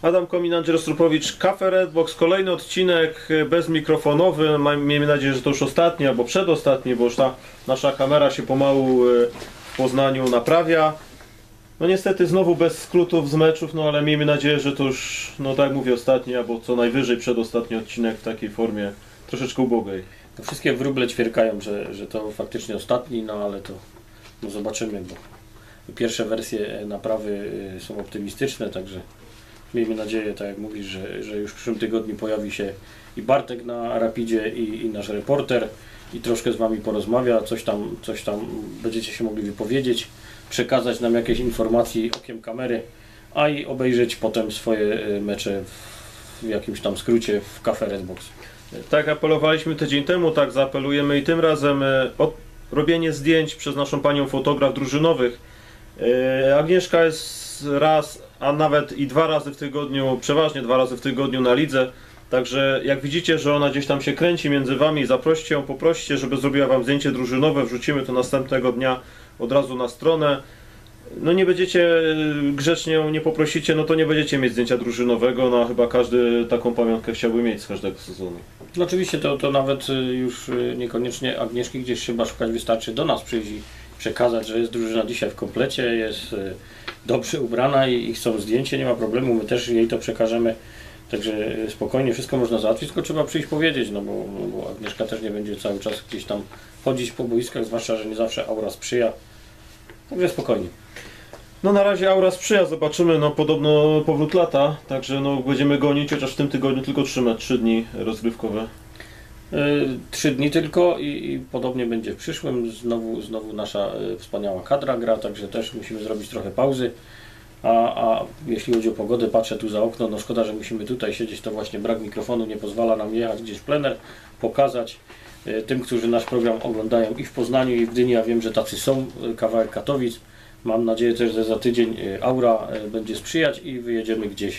Adam Komin, Andrzej Rostropowicz, Cafe Redbox, kolejny odcinek bezmikrofonowy. Miejmy nadzieję, że to już ostatni albo przedostatni, bo już ta nasza kamera się pomału w Poznaniu naprawia. No niestety znowu bez skrótów z meczów, no ale miejmy nadzieję, że to już, no tak jak mówię, ostatni albo co najwyżej przedostatni odcinek w takiej formie troszeczkę ubogej. To wszystkie wróble ćwierkają, że to faktycznie ostatni, no ale to no zobaczymy, bo pierwsze wersje naprawy są optymistyczne, także miejmy nadzieję, tak jak mówisz, że już w przyszłym tygodniu pojawi się i Bartek na Rapidzie i nasz reporter i troszkę z Wami porozmawia, coś tam będziecie się mogli wypowiedzieć, przekazać nam jakieś informacje okiem kamery, a i obejrzeć potem swoje mecze w jakimś tam skrócie w Cafe Redbox. Tak apelowaliśmy tydzień temu, tak zaapelujemy i tym razem o robienie zdjęć przez naszą panią fotograf drużynowych. Agnieszka jest raz, a nawet i 2 razy w tygodniu, przeważnie 2 razy w tygodniu na lidze. Także jak widzicie, że ona gdzieś tam się kręci między Wami, zaproście ją, poproście, żeby zrobiła Wam zdjęcie drużynowe, wrzucimy to następnego dnia od razu na stronę. No nie będziecie grzecznie, nie poprosicie, no to nie będziecie mieć zdjęcia drużynowego, no a chyba każdy taką pamiątkę chciałby mieć z każdego sezonu. No oczywiście to nawet już niekoniecznie Agnieszki gdzieś trzeba szukać, wystarczy do nas przyjść i przekazać, że jest drużyna dzisiaj w komplecie, jest dobrze ubrana i chcą zdjęcie, nie ma problemu, my też jej to przekażemy. Także spokojnie wszystko można załatwić, tylko trzeba przyjść powiedzieć, no bo Agnieszka też nie będzie cały czas gdzieś tam chodzić po boiskach, zwłaszcza, że nie zawsze aura sprzyja. Także spokojnie. No na razie aura sprzyja, zobaczymy, no podobno powrót lata, także no będziemy gonić, chociaż w tym tygodniu tylko 3 dni rozgrywkowe. 3 dni tylko i podobnie będzie w przyszłym, znowu nasza wspaniała kadra gra, także też musimy zrobić trochę pauzy. A jeśli chodzi o pogodę, patrzę tu za okno, no szkoda, że musimy tutaj siedzieć, to właśnie brak mikrofonu nie pozwala nam jechać gdzieś w plener, pokazać tym, którzy nasz program oglądają i w Poznaniu, i w Gdyni, ja wiem, że tacy są, kawałek Katowic. Mam nadzieję też, że za tydzień aura będzie sprzyjać i wyjedziemy gdzieś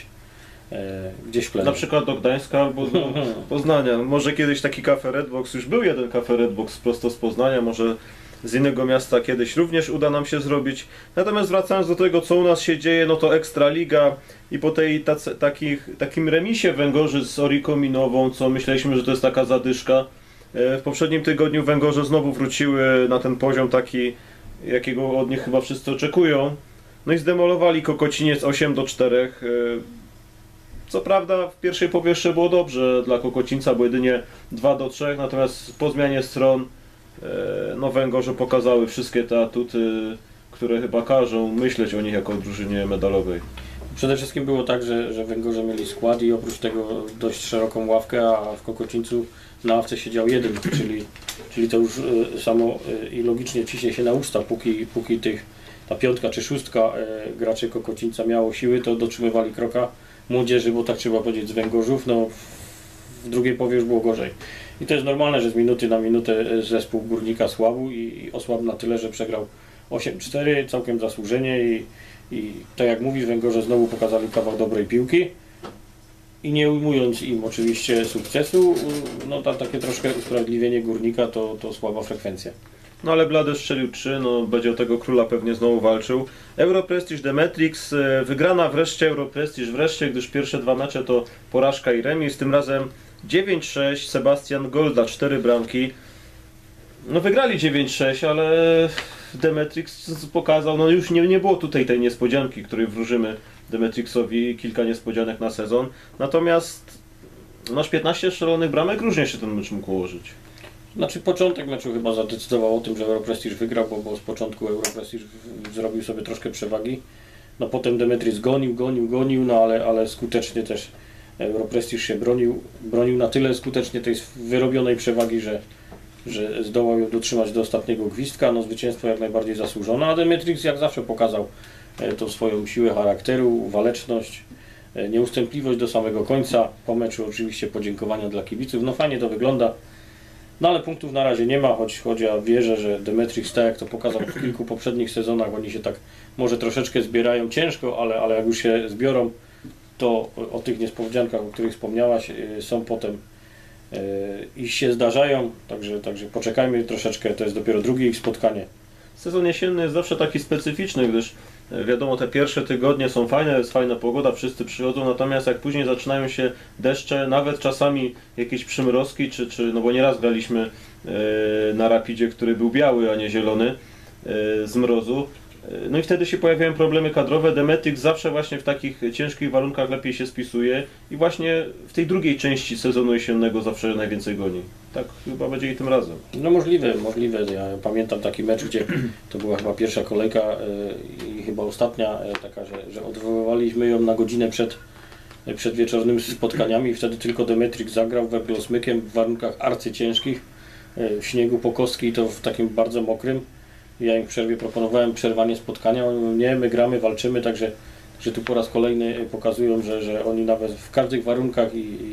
w plener. Na przykład do Gdańska albo do Poznania. Może kiedyś taki Cafe Redbox, już był jeden Cafe Redbox prosto z Poznania, może z innego miasta kiedyś również uda nam się zrobić. Natomiast wracając do tego, co u nas się dzieje, no to Ekstraliga i po tej takim remisie Węgorzy z Orikominową, co myśleliśmy, że to jest taka zadyszka. W poprzednim tygodniu Węgorze znowu wróciły na ten poziom taki, jakiego od nich chyba wszyscy oczekują. No i zdemolowali Kokociniec 8-4. Co prawda w pierwszej połowie jeszcze było dobrze dla Kokocińca, bo jedynie 2-3, natomiast po zmianie stron no Węgorze pokazały wszystkie te atuty, które chyba każą myśleć o nich jako o drużynie medalowej. Przede wszystkim było tak, że Węgorze mieli skład i oprócz tego dość szeroką ławkę, a w Kokocińcu na ławce siedział jeden, czyli to już samo i logicznie ciśnie się na usta, póki ta 5. czy 6. graczy Kokocińca miało siły, to dotrzymywali kroka młodzieży, bo tak trzeba powiedzieć, z Węgorzów, no w drugiej połowie już było gorzej. I to jest normalne, że z minuty na minutę zespół Górnika słabł i osłabł na tyle, że przegrał 8-4, całkiem zasłużenie i tak jak mówisz, Węgorze znowu pokazali kawał dobrej piłki i nie ujmując im oczywiście sukcesu, no takie troszkę usprawiedliwienie Górnika to słaba frekwencja. No ale Blady strzelił 3, no będzie o tego króla pewnie znowu walczył. Europrestige Demetrix, wygrana wreszcie Europrestige, gdyż pierwsze 2 mecze to porażka i remis, tym razem 9-6, Sebastian Golda 4 bramki. No wygrali 9-6, ale Demetrix pokazał, no już nie było tutaj tej niespodzianki, której wróżymy Demetrixowi, kilka niespodzianek na sezon. Natomiast nasz 15 strzelonych bramek różnie się ten mecz mógł ułożyć. Znaczy początek meczu chyba zadecydował o tym, że Europrestige wygrał, bo z początku Europrestige zrobił sobie troszkę przewagi. No potem Demetrix gonił, no ale skutecznie też Europrestige się bronił na tyle skutecznie tej wyrobionej przewagi, że zdołał ją dotrzymać do ostatniego gwizdka. No zwycięstwo jak najbardziej zasłużone, a Demetrix jak zawsze pokazał tą swoją siłę charakteru, waleczność, nieustępliwość do samego końca. Po meczu oczywiście podziękowania dla kibiców, no fajnie to wygląda. No ale punktów na razie nie ma, choć ja wierzę, że Demetrix, tak jak to pokazał w kilku poprzednich sezonach, oni się tak może troszeczkę zbierają ciężko, ale jak już się zbiorą, to o tych niespodziankach, o których wspomniałaś, są potem i się zdarzają, także poczekajmy troszeczkę, to jest dopiero drugie ich spotkanie. Sezon jesienny jest zawsze taki specyficzny, gdyż Wiadomo, te pierwsze tygodnie są fajne, jest fajna pogoda, wszyscy przychodzą, natomiast jak później zaczynają się deszcze, nawet czasami jakieś przymrozki, no bo nieraz graliśmy na Rapidzie, który był biały, a nie zielony z mrozu. No i wtedy się pojawiają problemy kadrowe. Demetrix zawsze właśnie w takich ciężkich warunkach lepiej się spisuje i właśnie w tej drugiej części sezonu jesiennego zawsze najwięcej goni. Tak chyba będzie i tym razem. No możliwe. Ja pamiętam taki mecz, gdzie to była chyba pierwsza kolejka i chyba ostatnia taka, że odwoływaliśmy ją na godzinę przed wieczornymi spotkaniami i wtedy tylko Demetrix zagrał weblosmykiem w warunkach arcyciężkich, w śniegu po kostki i to w takim bardzo mokrym. Ja im w przerwie proponowałem przerwanie spotkania, oni mówią, nie, my gramy, walczymy, także że tu po raz kolejny pokazują, że oni nawet w każdych warunkach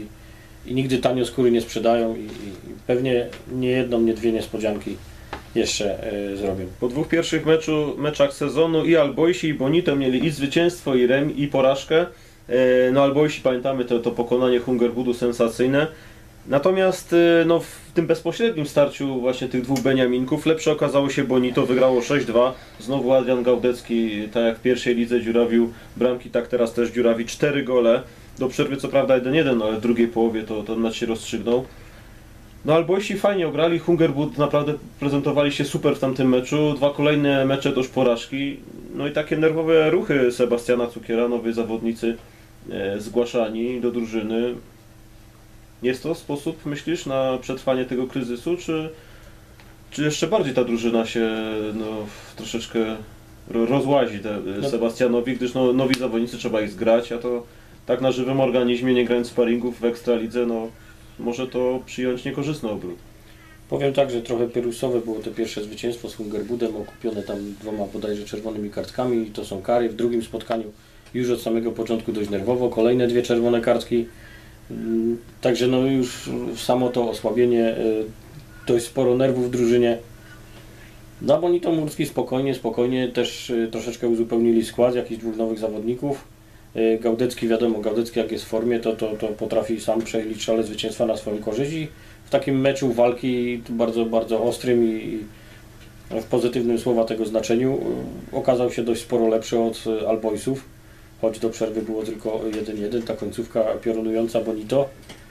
i nigdy tanio skóry nie sprzedają i pewnie nie jedną, nie dwie niespodzianki jeszcze zrobią. Po dwóch pierwszych meczach sezonu i Alboisi i Bonito mieli i zwycięstwo, i remi, i porażkę. No Alboisi, pamiętamy to pokonanie Hungerwoodu sensacyjne. Natomiast no, w tym bezpośrednim starciu właśnie tych dwóch Beniaminków lepsze okazało się Bonito, wygrało 6-2. Znowu Adrian Gaudecki, tak jak w pierwszej lidze dziurawił bramki, tak teraz też dziurawi 4 gole. Do przerwy co prawda 1-1, ale w drugiej połowie to ten mecz się rozstrzygnął. No Alboisi fajnie ograli, Hungerwood naprawdę prezentowali się super w tamtym meczu. Dwa kolejne mecze to już porażki. No i takie nerwowe ruchy Sebastiana Cukiera, nowi zawodnicy zgłaszani do drużyny. Jest to sposób, myślisz, na przetrwanie tego kryzysu, czy jeszcze bardziej ta drużyna się no, troszeczkę rozłazi Sebastianowi, gdyż no, nowi zawodnicy trzeba ich zgrać, a to tak na żywym organizmie, nie grając sparingów w Ekstralidze, no może to przyjąć niekorzystny obrót. Powiem tak, że trochę pyrrusowe było to pierwsze zwycięstwo z Hungerwoodem, okupione tam 2 bodajże czerwonymi kartkami, to są kary. W drugim spotkaniu już od samego początku dość nerwowo, kolejne 2 czerwone kartki. Także no już samo to osłabienie, dość sporo nerwów w drużynie. No Bonito Murski spokojnie też troszeczkę uzupełnili skład, jakichś 2 nowych zawodników. Gaudecki, wiadomo, Gaudecki jak jest w formie, to potrafi sam przeliczyć szale zwycięstwa na swoją korzyść i w takim meczu walki bardzo, bardzo ostrym i w pozytywnym słowa tego znaczeniu okazał się dość sporo lepszy od Alboisów. Choć do przerwy było tylko 1-1, ta końcówka piorunująca Bonito.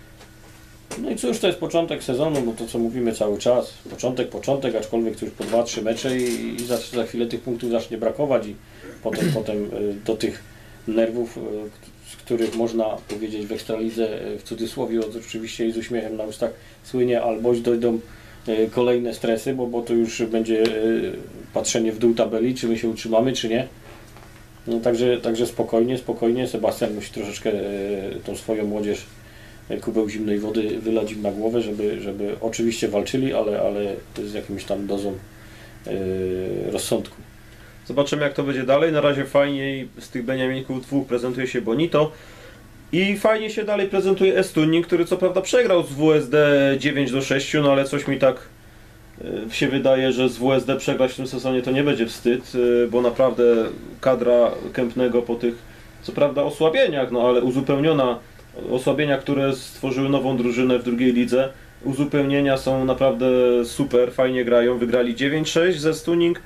No i cóż, to jest początek sezonu, bo to co mówimy cały czas, początek, aczkolwiek to już po 2-3 mecze i za chwilę tych punktów zacznie brakować i potem do tych nerwów, z których można powiedzieć w Ekstralidze, w cudzysłowie oczywiście i z uśmiechem na ustach słynie, albo dojdą kolejne stresy, bo to już będzie patrzenie w dół tabeli, czy my się utrzymamy, czy nie. No, także spokojnie. Sebastian musi troszeczkę tą swoją młodzież kubeł zimnej wody wylać im na głowę, żeby oczywiście walczyli, ale z jakimś tam dozą rozsądku. Zobaczymy jak to będzie dalej. Na razie fajniej z tych Beniaminków 2 prezentuje się Bonito i fajnie się dalej prezentuje Estunin, który co prawda przegrał z WSD 9-6, no ale coś mi tak się wydaje, że z WSD przegrać w tym sezonie to nie będzie wstyd, bo naprawdę kadra Kępnego po tych, co prawda osłabieniach, no ale osłabienia, które stworzyły nową drużynę w drugiej lidze, uzupełnienia są naprawdę super, fajnie grają, wygrali 9-6 ze Stuning.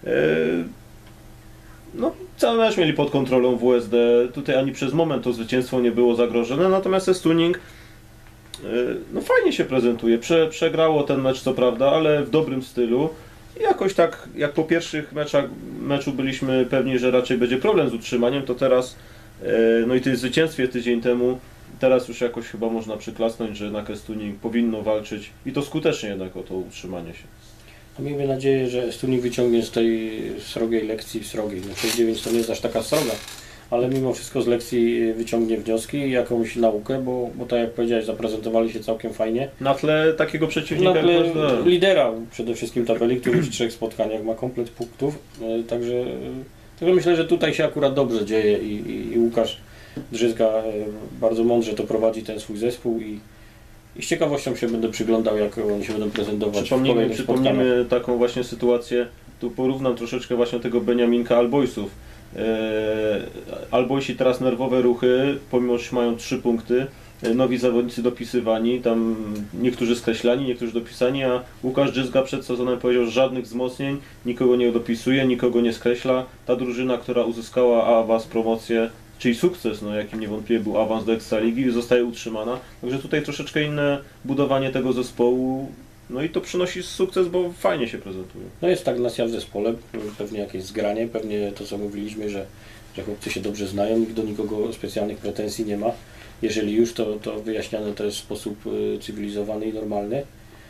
No, cały mecz mieli pod kontrolą WSD, tutaj ani przez moment to zwycięstwo nie było zagrożone, natomiast Stuning no fajnie się prezentuje, przegrało ten mecz co prawda, ale w dobrym stylu. I jakoś tak, jak po pierwszych meczu byliśmy pewni, że raczej będzie problem z utrzymaniem, to teraz, no i tym zwycięstwie tydzień temu, teraz już jakoś chyba można przyklasnąć, że jednak Estuning powinno walczyć i to skutecznie jednak o to utrzymanie się. Miejmy nadzieję, że Estuning wyciągnie z tej srogiej lekcji, no 6-9 to nie jest aż taka sroga, ale mimo wszystko z lekcji wyciągnie wnioski i jakąś naukę, bo tak jak powiedziałeś, zaprezentowali się całkiem fajnie. Na tle takiego przeciwnika, na tle lidera przede wszystkim tabeli, który w 3 spotkaniach ma komplet punktów, także myślę, że tutaj się akurat dobrze dzieje i Łukasz Drzyzga bardzo mądrze to prowadzi ten swój zespół i z ciekawością się będę przyglądał, jak oni się będą prezentować w kolejnych Przypomnijmy taką właśnie sytuację, tu porównam troszeczkę właśnie tego Beniaminka Alboisów. Alboisi teraz nerwowe ruchy, pomimo że mają 3 punkty, nowi zawodnicy dopisywani, tam niektórzy skreślani, niektórzy dopisani, a Łukasz Drzyzga przed sezonem powiedział, że żadnych wzmocnień, nikogo nie dopisuje, nikogo nie skreśla. Ta drużyna, która uzyskała awans, promocję, czyli sukces, no jakim niewątpliwie był awans do Ekstraligi, zostaje utrzymana. Także tutaj troszeczkę inne budowanie tego zespołu, no i to przynosi sukces, bo fajnie się prezentuje. No jest stagnacja w zespole, pewnie jakieś zgranie, pewnie to co mówiliśmy, że chłopcy się dobrze znają, nikt do nikogo specjalnych pretensji nie ma. Jeżeli już, to wyjaśniane to jest w sposób cywilizowany i normalny,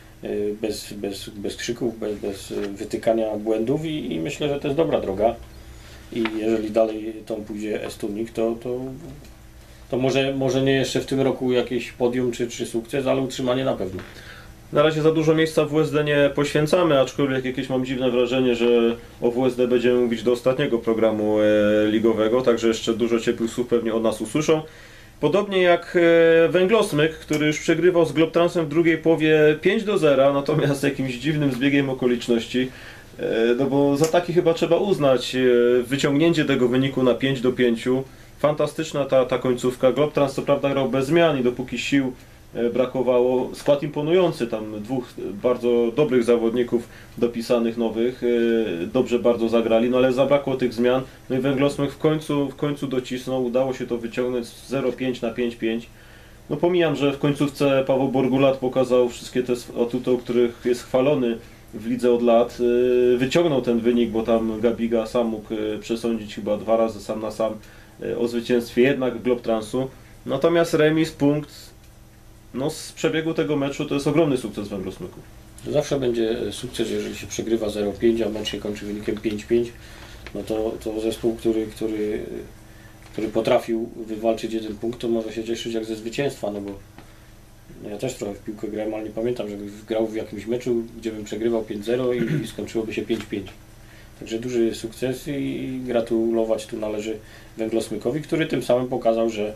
bez krzyków, bez wytykania błędów i myślę, że to jest dobra droga. I jeżeli dalej tą pójdzie Estunik, to może nie jeszcze w tym roku jakieś podium czy sukces, ale utrzymanie na pewno. Na razie za dużo miejsca w WSD nie poświęcamy, aczkolwiek jakieś mam dziwne wrażenie, że o WSD będziemy mówić do ostatniego programu ligowego, także jeszcze dużo ciepłych słów pewnie od nas usłyszą. Podobnie jak Węglosmyk, który już przegrywał z Globtransem w drugiej połowie 5-0, natomiast jakimś dziwnym zbiegiem okoliczności, no bo za taki chyba trzeba uznać wyciągnięcie tego wyniku na 5-5. Fantastyczna ta końcówka. Globtrans co prawda grał bez zmian i dopóki sił brakowało, skład imponujący, tam dwóch bardzo dobrych zawodników dopisanych nowych, dobrze bardzo zagrali, no ale zabrakło tych zmian, no i Węglosmyk w końcu docisnął, udało się to wyciągnąć z 0,5 na 5,5. No pomijam, że w końcówce Paweł Borgulat pokazał wszystkie te atuty, o których jest chwalony w lidze od lat, wyciągnął ten wynik, bo tam Gabiga sam mógł przesądzić chyba 2 razy sam na sam o zwycięstwie jednak Globtransu, natomiast remis, punkt, no z przebiegu tego meczu to jest ogromny sukces Węglosmyku. Zawsze będzie sukces, jeżeli się przegrywa 0,5, a mecz się kończy wynikiem 5-5. No to zespół, który potrafił wywalczyć jeden punkt, to może się cieszyć jak ze zwycięstwa, no bo ja też trochę w piłkę grałem, ale nie pamiętam, żebym grał w jakimś meczu, gdzie bym przegrywał 5-0 i skończyłoby się 5-5. Także duży sukces i gratulować tu należy Węglosmykowi, który tym samym pokazał, że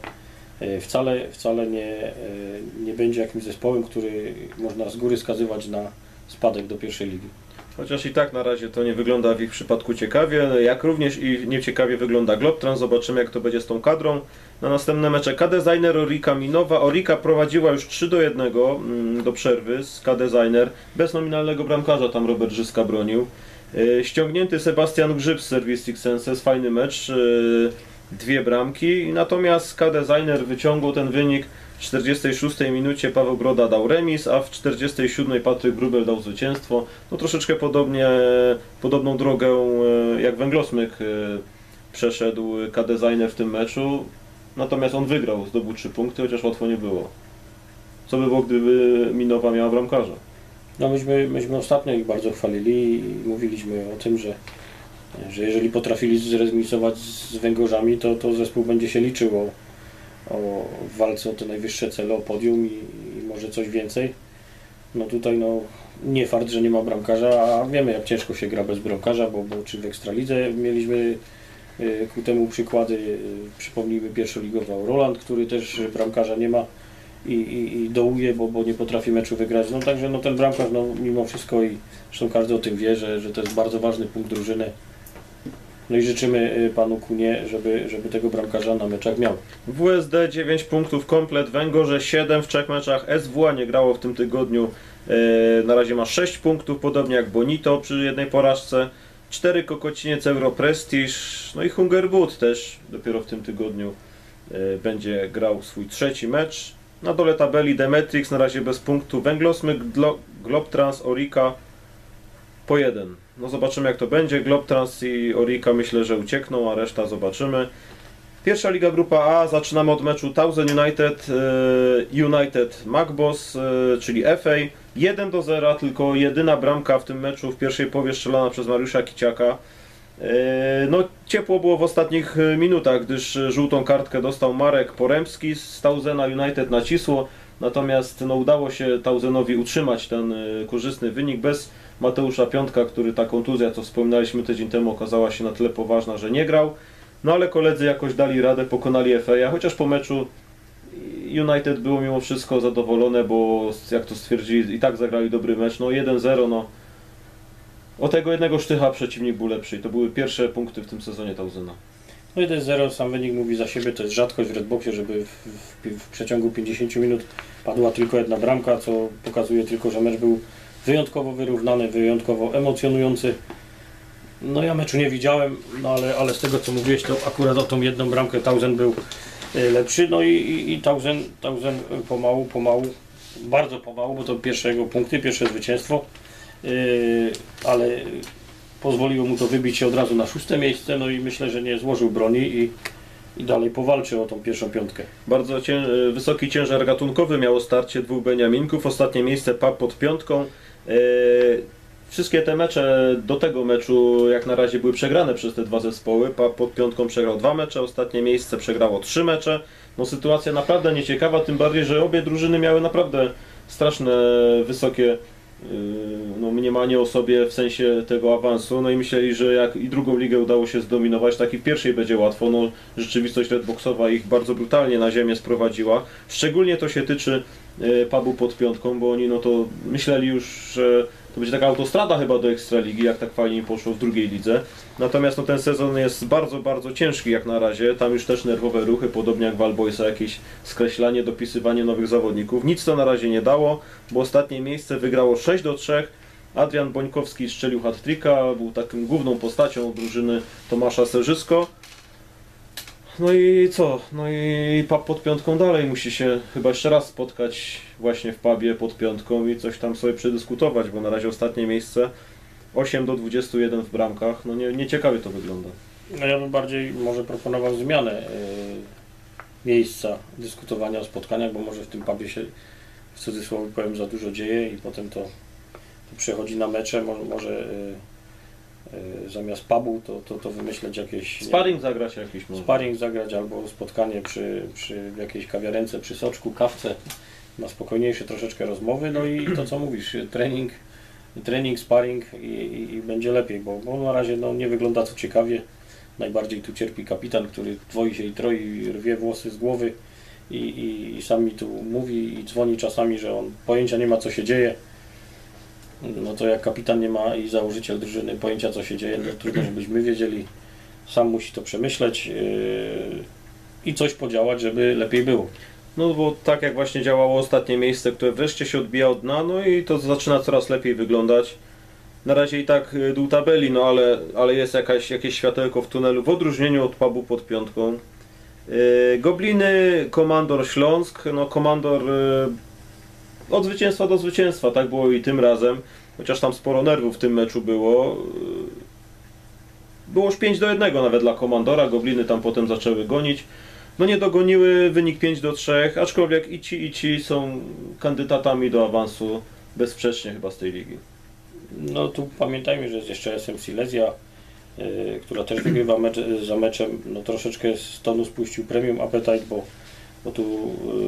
wcale nie będzie jakimś zespołem, który można z góry skazywać na spadek do pierwszej ligi. Chociaż i tak na razie to nie wygląda w ich przypadku ciekawie, jak również i nieciekawie wygląda Globtrans. Zobaczymy jak to będzie z tą kadrą. Na następne mecze K-Designer, Orika, Minowa. Orika prowadziła już 3-1 do przerwy z K-Designer. Bez nominalnego bramkarza tam Robert Żyska bronił. Ściągnięty Sebastian Grzyb z Service Senses, fajny mecz. 2 bramki, natomiast K-Designer wyciągnął ten wynik w 46 minucie, Paweł Broda dał remis, a w 47 Patryk Grubel dał zwycięstwo. No troszeczkę podobną drogę jak Węglosmyk przeszedł K-Designer w tym meczu, natomiast on wygrał, zdobył 3 punkty, chociaż łatwo nie było. Co by było, gdyby Minowa miała bramkarza? No myśmy ostatnio ich bardzo chwalili i mówiliśmy o tym, że jeżeli potrafili zremisować z Węgorzami, to zespół będzie się liczył w walce o te najwyższe cele, o podium i może coś więcej. No tutaj nie fakt, że nie ma bramkarza, a wiemy jak ciężko się gra bez bramkarza, bo czy w Ekstralidze mieliśmy ku temu przykłady, przypomnijmy pierwszoligowy Roland, który też bramkarza nie ma i dołuje, bo nie potrafi meczu wygrać. No także ten bramkarz mimo wszystko i zresztą każdy o tym wie, że to jest bardzo ważny punkt drużyny. No i życzymy panu Kunie, żeby tego bramkarza na meczach miał. WSD 9 punktów komplet, Węgorze 7 w 3 meczach, SWA nie grało w tym tygodniu, na razie ma 6 punktów, podobnie jak Bonito przy jednej porażce, 4 Kokociniec, Europrestige, no i Hungerbud też dopiero w tym tygodniu będzie grał swój 3. mecz. Na dole tabeli Demetrix na razie bez punktu, Węglosmyk, Globtrans, Orika po 1. No zobaczymy jak to będzie. Globtrans i Orika myślę, że uciekną, a reszta zobaczymy. Pierwsza liga grupa A, zaczynamy od meczu Towson United Magbos, czyli FA. 1-0, tylko jedyna bramka w tym meczu w pierwszej połowie strzelona przez Mariusza Kiciaka. No ciepło było w ostatnich minutach, gdyż żółtą kartkę dostał Marek Poremski z Towsona United nacisło. Natomiast udało się Towsonowi utrzymać ten korzystny wynik bez Mateusza Piątka, który ta kontuzja, co wspominaliśmy tydzień temu, okazała się na tyle poważna, że nie grał. No ale koledzy jakoś dali radę, pokonali FA, chociaż po meczu United było mimo wszystko zadowolone, bo jak to stwierdzili, i tak zagrali dobry mecz. No 1-0, o tego jednego sztycha przeciwnik był lepszy i to były pierwsze punkty w tym sezonie Towsona. No 1-0, sam wynik mówi za siebie, to jest rzadkość w Redboxie, żeby w przeciągu 50 minut padła tylko jedna bramka, co pokazuje tylko, że mecz był wyjątkowo wyrównany, wyjątkowo emocjonujący. No ja meczu nie widziałem, no ale z tego co mówiłeś, to akurat o tą jedną bramkę Tausen był lepszy, no i Tausen pomału, bardzo pomału, bo to pierwsze jego punkty, pierwsze zwycięstwo, ale pozwoliło mu to wybić się od razu na 6. miejsce, no i myślę, że nie złożył broni i dalej powalczy o tą pierwszą piątkę. Bardzo wysoki ciężar gatunkowy miało starcie dwóch Beniaminków, ostatnie miejsce PAB pod piątką. Wszystkie te mecze do tego meczu jak na razie były przegrane przez te dwa zespoły. PAB pod piątką przegrał 2 mecze, ostatnie miejsce przegrało 3 mecze. No sytuacja naprawdę nieciekawa, tym bardziej, że obie drużyny miały naprawdę straszne, wysokie no, mniemanie o sobie w sensie tego awansu. No i myśleli, że jak i drugą ligę udało się zdominować, tak i w pierwszej będzie łatwo. No, rzeczywistość redboxowa ich bardzo brutalnie na ziemię sprowadziła. Szczególnie to się tyczy PAB-u pod piątką, bo oni no to myśleli już, że to będzie taka autostrada chyba do Ekstraligi, jak tak fajnie im poszło w drugiej lidze. Natomiast no, ten sezon jest bardzo, bardzo ciężki jak na razie. Tam już też nerwowe ruchy, podobnie jak w Alboysa, jakieś skreślanie, dopisywanie nowych zawodników. Nic to na razie nie dało, bo ostatnie miejsce wygrało 6-3. Adrian Bońkowski strzelił hat-tricka, był taką główną postacią drużyny Tomasza Serzysko. No i co? No i PAB pod piątką dalej musi się chyba jeszcze raz spotkać właśnie w pubie pod piątką i coś tam sobie przedyskutować, bo na razie ostatnie miejsce 8-21 w bramkach. No nieciekawie to wygląda. No ja bym bardziej może proponował zmianę miejsca dyskutowania o spotkaniach, bo może w tym pubie się w cudzysłowie powiem za dużo dzieje i potem to przechodzi na mecze, może zamiast pubu to wymyśleć jakieś... Sparring zagrać jakiś może. Sparring zagrać albo spotkanie przy jakiejś kawiarence, przy soczku, kawce, na spokojniejsze troszeczkę rozmowy, no i to co mówisz, trening, sparring i będzie lepiej, bo na razie no, nie wygląda to ciekawie. Najbardziej tu cierpi kapitan, który dwoi się i troi, rwie włosy z głowy i sam mi tu mówi i dzwoni czasami, że on pojęcia nie ma co się dzieje. No to jak kapitan nie ma i założyciel drużyny pojęcia co się dzieje, no trudno żebyśmy wiedzieli. Sam musi to przemyśleć i coś podziałać, żeby lepiej było. No bo tak jak właśnie działało ostatnie miejsce, które wreszcie się odbija od dna, no i to zaczyna coraz lepiej wyglądać. Na razie i tak dół tabeli, no ale jest jakieś światełko w tunelu w odróżnieniu od pubu pod piątką. Gobliny, Komandor Śląsk, no Komandor od zwycięstwa do zwycięstwa, tak było i tym razem, chociaż tam sporo nerwów w tym meczu było. Było już 5-1 nawet dla Komandora, Gobliny tam potem zaczęły gonić. No nie dogoniły, wynik 5-3, aczkolwiek i ci są kandydatami do awansu bezsprzecznie chyba z tej ligi. No tu pamiętajmy, że jest jeszcze SM Silesia, która też wygrywa mecz za meczem, no troszeczkę z tonu spuścił Premium Appetite, bo tu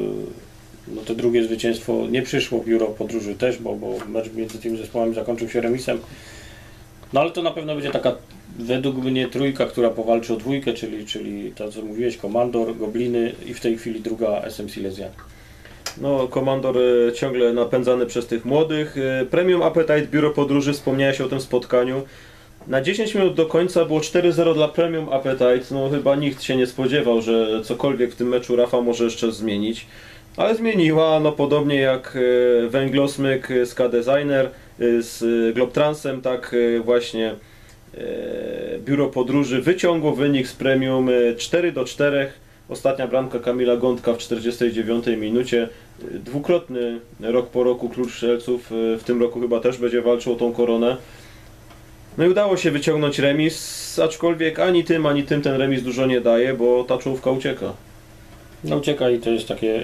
no to drugie zwycięstwo nie przyszło, Biuro Podróży też, bo mecz między tymi zespołami zakończył się remisem. No ale to na pewno będzie taka, według mnie, trójka, która powalczy o dwójkę, czyli to co mówiłeś, Komandor, Gobliny i w tej chwili druga SM Silesia. No, Komandor ciągle napędzany przez tych młodych. Premium Appetite, Biuro Podróży, wspomniałeś o tym spotkaniu. Na 10 minut do końca było 4-0 dla Premium Appetite. No chyba nikt się nie spodziewał, że cokolwiek w tym meczu Rafa może jeszcze zmienić. Ale zmieniła, no podobnie jak Węglosmyk z K-Designer, z Globtransem, tak właśnie Biuro Podróży wyciągło wynik z Premium 4-4. Ostatnia bramka Kamila Gądka w 49 minucie. Dwukrotny rok po roku Klucz Strzelców. W tym roku chyba też będzie walczył o tą koronę. No i udało się wyciągnąć remis, aczkolwiek ani tym ten remis dużo nie daje, bo ta czołówka ucieka. No ucieka i to jest takie...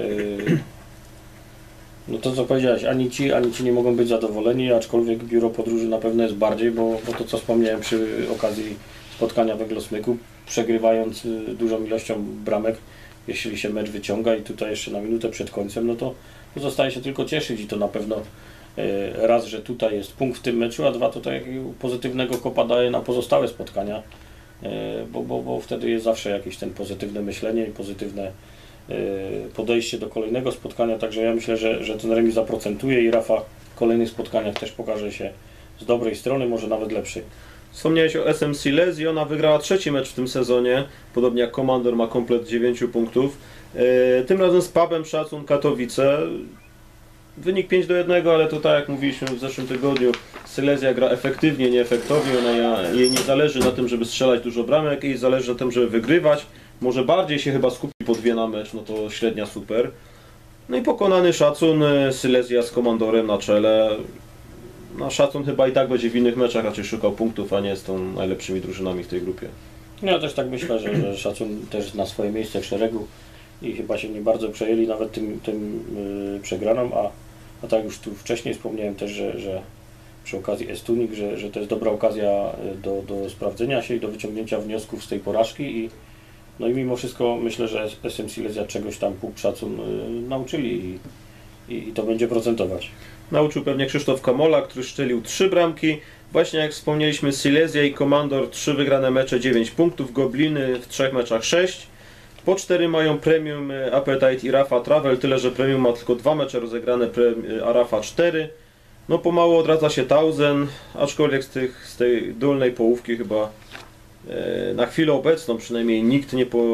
No to co powiedziałeś, ani ci nie mogą być zadowoleni, aczkolwiek Biuro Podróży na pewno jest bardziej, bo to co wspomniałem przy okazji spotkania we Glosmyku, przegrywając dużą ilością bramek, jeśli się mecz wyciąga i tutaj jeszcze na minutę przed końcem, no to zostaje się tylko cieszyć i to na pewno raz, że tutaj jest punkt w tym meczu, a dwa to takiego pozytywnego kopa daje na pozostałe spotkania, bo wtedy jest zawsze jakieś ten pozytywne myślenie i pozytywne podejście do kolejnego spotkania, także ja myślę, że ten remis zaprocentuje i Rafa w kolejnych spotkaniach też pokaże się z dobrej strony, może nawet lepszy. Wspomniałeś o SM Silesia, ona wygrała trzeci mecz w tym sezonie, podobnie jak Komandor ma komplet 9 punktów. Tym razem z Pubem Szacun Katowice. Wynik 5-1, ale to tak jak mówiliśmy w zeszłym tygodniu, Silesia gra efektywnie, nieefektownie, jej nie zależy na tym, żeby strzelać dużo bramek, jej zależy na tym, żeby wygrywać. Może bardziej się chyba skupi po 2 na mecz, no to średnia super. No i pokonany Szacun, Silesia z Komandorem na czele. No Szacun chyba i tak będzie w innych meczach raczej szukał punktów, a nie z tą najlepszymi drużynami w tej grupie. Ja też tak myślę, że Szacun też zna swoje miejsce w szeregu i chyba się nie bardzo przejęli nawet tym przegraną, a tak już tu wcześniej wspomniałem też, że przy okazji Estunik, że to jest dobra okazja do sprawdzenia się i do wyciągnięcia wniosków z tej porażki no i mimo wszystko myślę, że SM Silesia czegoś tam Pub Szacun nauczyli i to będzie procentować. Nauczył pewnie Krzysztof Kamola, który strzelił 3 bramki. Właśnie jak wspomnieliśmy, Silesia i Komandor 3 wygrane mecze, 9 punktów, Gobliny w 3 meczach 6. Po 4 mają Premium Appetite i Rafa Travel, tyle że Premium ma tylko 2 mecze rozegrane, a Rafa 4. No pomału odradza się Tausen, aczkolwiek z tej dolnej połówki chyba na chwilę obecną przynajmniej nikt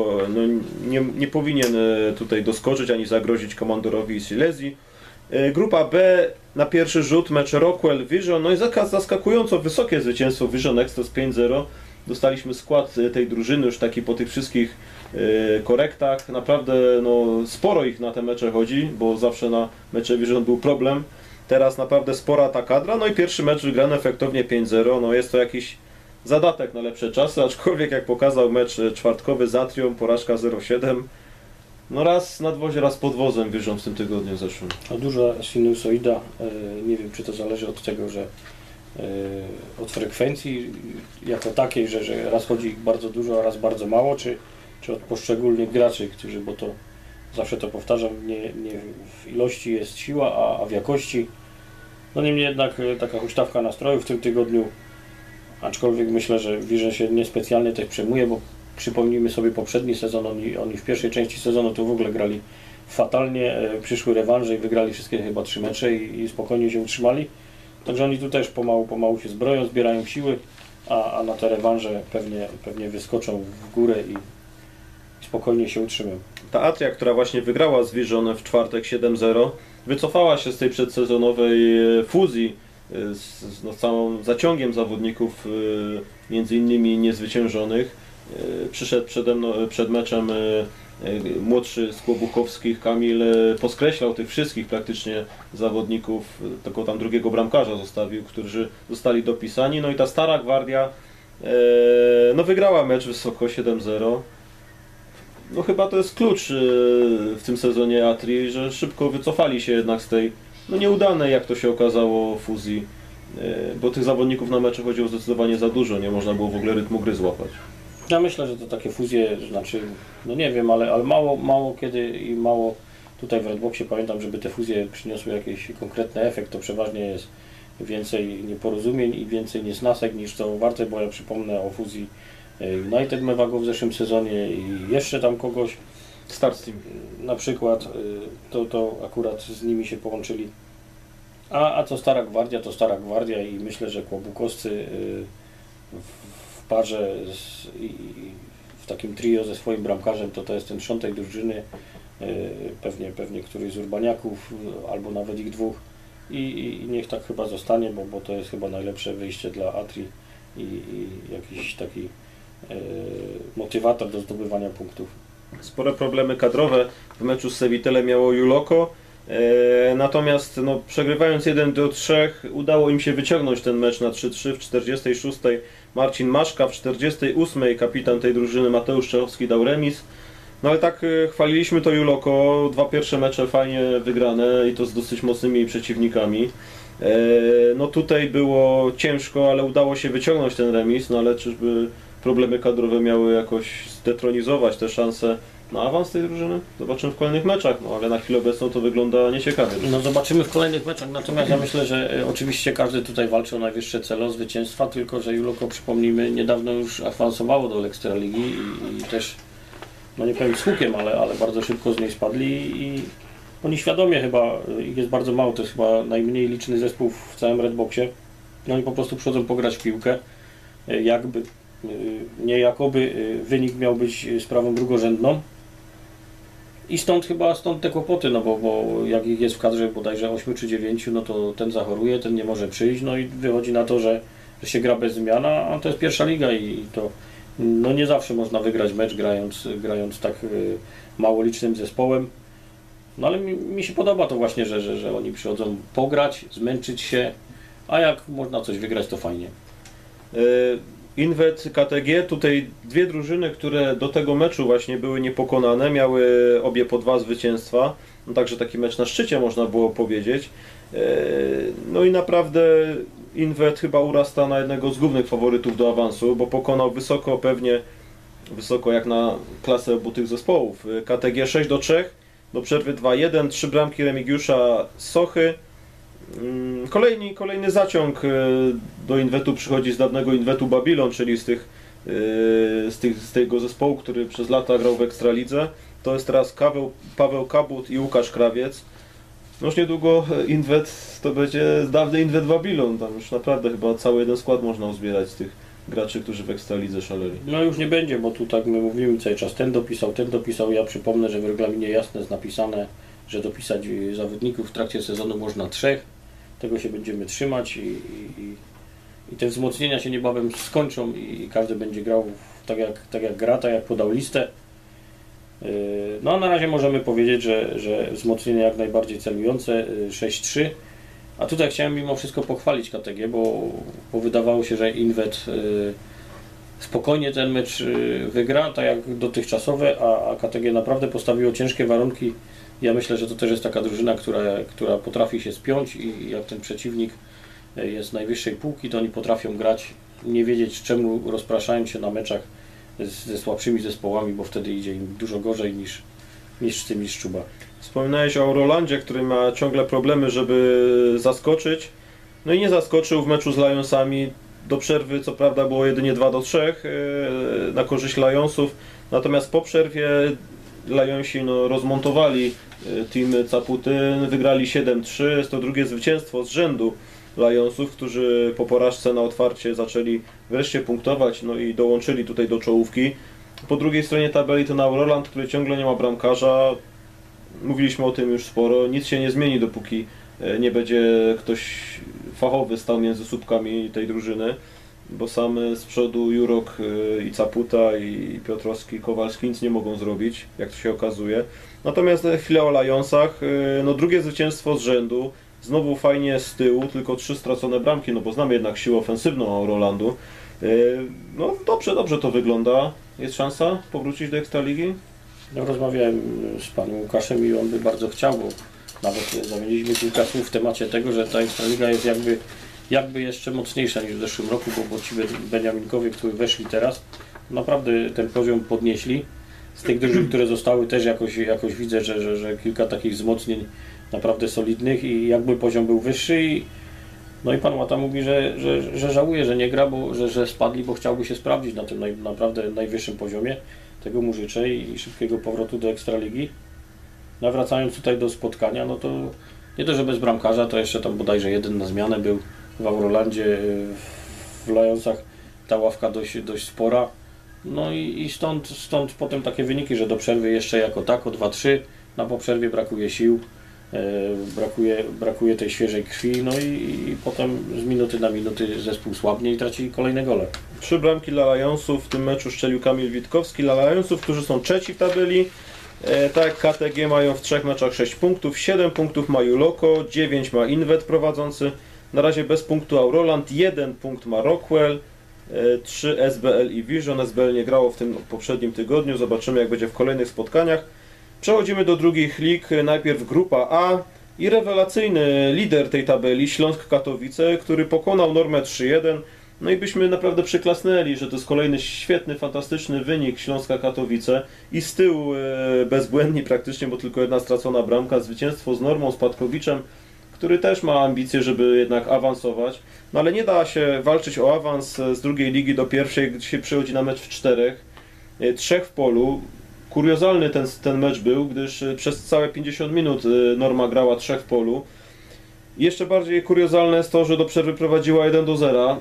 nie powinien tutaj doskoczyć ani zagrozić Komandorowi i Silesii. Grupa B na pierwszy rzut mecz Rockwell Vision, no i zaskakująco wysokie zwycięstwo Vision Express 5-0. Dostaliśmy skład tej drużyny już taki po tych wszystkich korektach. Naprawdę no, sporo ich na te mecze chodzi, bo zawsze na mecze Vision był problem. Teraz naprawdę spora ta kadra, no i pierwszy mecz wygrany efektownie 5-0. No jest to jakiś zadatek na lepsze czasy, aczkolwiek jak pokazał mecz czwartkowy z Atrią, porażka 0-7. No raz nadwozie, raz podwozem Vision w tym tygodniu zeszłym. A duża sinusoida, nie wiem czy to zależy od tego, że od frekwencji jako takiej, że raz chodzi ich bardzo dużo, a raz bardzo mało, czy od poszczególnych graczy, którzy, bo to zawsze to powtarzam, nie w ilości jest siła, a w jakości. No niemniej jednak taka huśtawka nastrojów w tym tygodniu, aczkolwiek myślę, że Vision się niespecjalnie też przejmuje, bo przypomnijmy sobie poprzedni sezon, oni w pierwszej części sezonu to w ogóle grali fatalnie, przyszły rewanże i wygrali wszystkie chyba 3 mecze i spokojnie się utrzymali. Także oni tu też pomału się zbroją, zbierają siły, a na te rewanże pewnie wyskoczą w górę i spokojnie się utrzymają. Ta Atria, która właśnie wygrała z Vision w czwartek 7-0, wycofała się z tej przedsezonowej fuzji z całym zaciągiem zawodników, między innymi niezwyciężonych. Przyszedł przed meczem młodszy z Kłobuchowskich Kamil, poskreślał tych wszystkich praktycznie zawodników, tylko tam drugiego bramkarza zostawił, którzy zostali dopisani. No i ta stara gwardia no wygrała mecz wysoko 7-0. No chyba to jest klucz w tym sezonie Atrii, że szybko wycofali się jednak z tej no nieudanej, jak to się okazało, fuzji, bo tych zawodników na mecze chodziło zdecydowanie za dużo, nie można było w ogóle rytmu gry złapać. Ja myślę, że to takie fuzje, znaczy, no nie wiem, ale mało kiedy i mało tutaj w Redboxie pamiętam, żeby te fuzje przyniosły jakiś konkretny efekt, to przeważnie jest więcej nieporozumień i więcej niesnasek niż to warte, bo ja przypomnę o fuzji United Mewago w zeszłym sezonie i jeszcze tam kogoś, Start Team na przykład, to akurat z nimi się połączyli. A to Stara Gwardia, to Stara Gwardia i myślę, że Kłobukowscy w parze i w takim trio ze swoim bramkarzem to jest ten trzon tej drużyny, pewnie któryś z Urbaniaków albo nawet ich dwóch i niech tak chyba zostanie, bo to jest chyba najlepsze wyjście dla Atrii i jakiś taki motywator do zdobywania punktów. spore problemy kadrowe w meczu z Sevitelem miało Juloko, natomiast no, przegrywając 1-3 udało im się wyciągnąć ten mecz na 3-3. W 46 Marcin Maszka, w 48 kapitan tej drużyny Mateusz Czechowski dał remis. No ale tak chwaliliśmy to Juloko, 2 pierwsze mecze fajnie wygrane i to z dosyć mocnymi przeciwnikami. No tutaj było ciężko, ale udało się wyciągnąć ten remis, no ale czyżby problemy kadrowe miały jakoś zdetronizować te szanse na awans tej drużyny? Zobaczymy w kolejnych meczach, no ale na chwilę obecną to wygląda nieciekawie. No zobaczymy w kolejnych meczach, natomiast ja myślę, że oczywiście każdy tutaj walczy o najwyższe cele, o zwycięstwa, tylko że Juloko, przypomnijmy, niedawno już awansowało do Ekstraligi i też, no nie powiem z hukiem, ale bardzo szybko z niej spadli i oni świadomie chyba, ich jest bardzo mało, to jest chyba najmniej liczny zespół w całym Redboxie. No i po prostu przychodzą pograć w piłkę. jakby, nie jakoby, wynik miał być sprawą drugorzędną. I stąd te kłopoty, no bo jak ich jest w kadrze bodajże 8 czy 9, no to ten zachoruje, ten nie może przyjść, no i wychodzi na to, że się gra bez zmian, a to jest pierwsza liga i to no nie zawsze można wygrać mecz grając tak mało licznym zespołem. No ale mi się podoba to właśnie, że oni przychodzą pograć, zmęczyć się, a jak można coś wygrać, to fajnie. Inwet, KTG, tutaj dwie drużyny, które do tego meczu właśnie były niepokonane, miały obie po 2 zwycięstwa, no także taki mecz na szczycie można było powiedzieć. No i naprawdę Inwet chyba urasta na jednego z głównych faworytów do awansu, bo pokonał wysoko jak na klasę obu tych zespołów. KTG 6-3, do przerwy 2-1, 3 bramki Remigiusza Sochy. Kolejny zaciąg do Inwetu przychodzi z dawnego Inwetu Babilon, czyli z tego zespołu, który przez lata grał w Ekstralidze. To jest teraz Paweł Kabut i Łukasz Krawiec. No już niedługo Inwet to będzie dawny Inwet Babilon. Tam już naprawdę chyba cały jeden skład można uzbierać z tych graczy, którzy w Ekstralidze szaleli. No już nie będzie, bo tu tak my mówimy cały czas, ten dopisał. Ja przypomnę, że w regulaminie jasno jest napisane, że dopisać zawodników w trakcie sezonu można 3. Tego się będziemy trzymać i te wzmocnienia się niebawem skończą i każdy będzie grał tak jak gra, tak jak podał listę. No a na razie możemy powiedzieć, że wzmocnienia jak najbardziej celujące, 6-3. A tutaj chciałem mimo wszystko pochwalić KTG, bo wydawało się, że Inwet spokojnie ten mecz wygra, tak jak dotychczasowe, a KTG naprawdę postawiło ciężkie warunki. Ja myślę, że to też jest taka drużyna, która potrafi się spiąć i jak ten przeciwnik jest najwyższej półki, to oni potrafią grać, nie wiedzieć czemu, rozpraszając się na meczach ze słabszymi zespołami, bo wtedy idzie im dużo gorzej niż z tymi Szczuba. Wspominałeś o Eurolandzie, który ma ciągle problemy, żeby zaskoczyć. No i nie zaskoczył w meczu z Lionsami. Do przerwy co prawda było jedynie 2-3 na korzyść Lionsów, natomiast po przerwie Lionsi rozmontowali team Caputy, wygrali 7-3, jest to drugie zwycięstwo z rzędu Lionsów, którzy po porażce na otwarcie zaczęli wreszcie punktować, no i dołączyli tutaj do czołówki. Po drugiej stronie tabeli ten Euroland, który ciągle nie ma bramkarza. Mówiliśmy o tym już sporo, nic się nie zmieni, dopóki nie będzie ktoś fachowy stał między słupkami tej drużyny, bo sam z przodu Jurok i Caputa i Piotrowski, Kowalski nic nie mogą zrobić, jak to się okazuje. Natomiast chwilę o Lionsach, no drugie zwycięstwo z rzędu, znowu fajnie z tyłu, tylko 3 stracone bramki, no bo znamy jednak siłę ofensywną Eurolandu. No dobrze to wygląda. Jest szansa powrócić do Ekstraligi? No, rozmawiałem z panem Łukaszem i on by bardzo chciał, bo nawet zamieniliśmy kilka słów w temacie tego, że ta Ekstraliga jest jakby jeszcze mocniejsza niż w zeszłym roku, bo ci Beniaminkowie, którzy weszli teraz, naprawdę ten poziom podnieśli. Z tych drużyn, które zostały, też jakoś widzę, że kilka takich wzmocnień naprawdę solidnych i jakby poziom był wyższy. No i pan Łata mówi, że żałuje, że nie gra, że spadli, bo chciałby się sprawdzić na tym naprawdę najwyższym poziomie. Tego mu życzę i szybkiego powrotu do Ekstraligi. No, wracając tutaj do spotkania, no to nie to, że bez bramkarza, to jeszcze tam bodajże jeden na zmianę był w Eurolandzie, w Lionsach ta ławka dość spora. No i stąd potem takie wyniki, że do przerwy jeszcze jako tako 2-3, no po przerwie brakuje sił, brakuje tej świeżej krwi, no i potem z minuty na minuty zespół słabnie i traci kolejne gole. 3 bramki dla Lionsów w tym meczu strzelił Kamil Witkowski. Dla Lionsów, którzy są trzeci w tabeli, tak jak KTG mają w 3 meczach 6 punktów, 7 punktów ma Juloko, 9 ma Inwet prowadzący, na razie bez punktu Euroland, 1 punkt ma Rockwell, 3 SBL i Vision. SBL nie grało w tym poprzednim tygodniu, zobaczymy jak będzie w kolejnych spotkaniach. Przechodzimy do drugich lig, najpierw grupa A i rewelacyjny lider tej tabeli, Śląsk Katowice, który pokonał Normę 3-1. No i byśmy naprawdę przyklasnęli, że to jest kolejny świetny, fantastyczny wynik Śląska Katowice i z tyłu bezbłędni praktycznie, bo tylko jedna stracona bramka, zwycięstwo z Normą Spadkowiczem, który też ma ambicje, żeby jednak awansować. No ale nie da się walczyć o awans z drugiej ligi do pierwszej, gdzie się przychodzi na mecz w 4, 3 w polu. Kuriozalny ten mecz był, gdyż przez całe 50 minut Norma grała 3 w polu. I jeszcze bardziej kuriozalne jest to, że do przerwy prowadziła 1-0.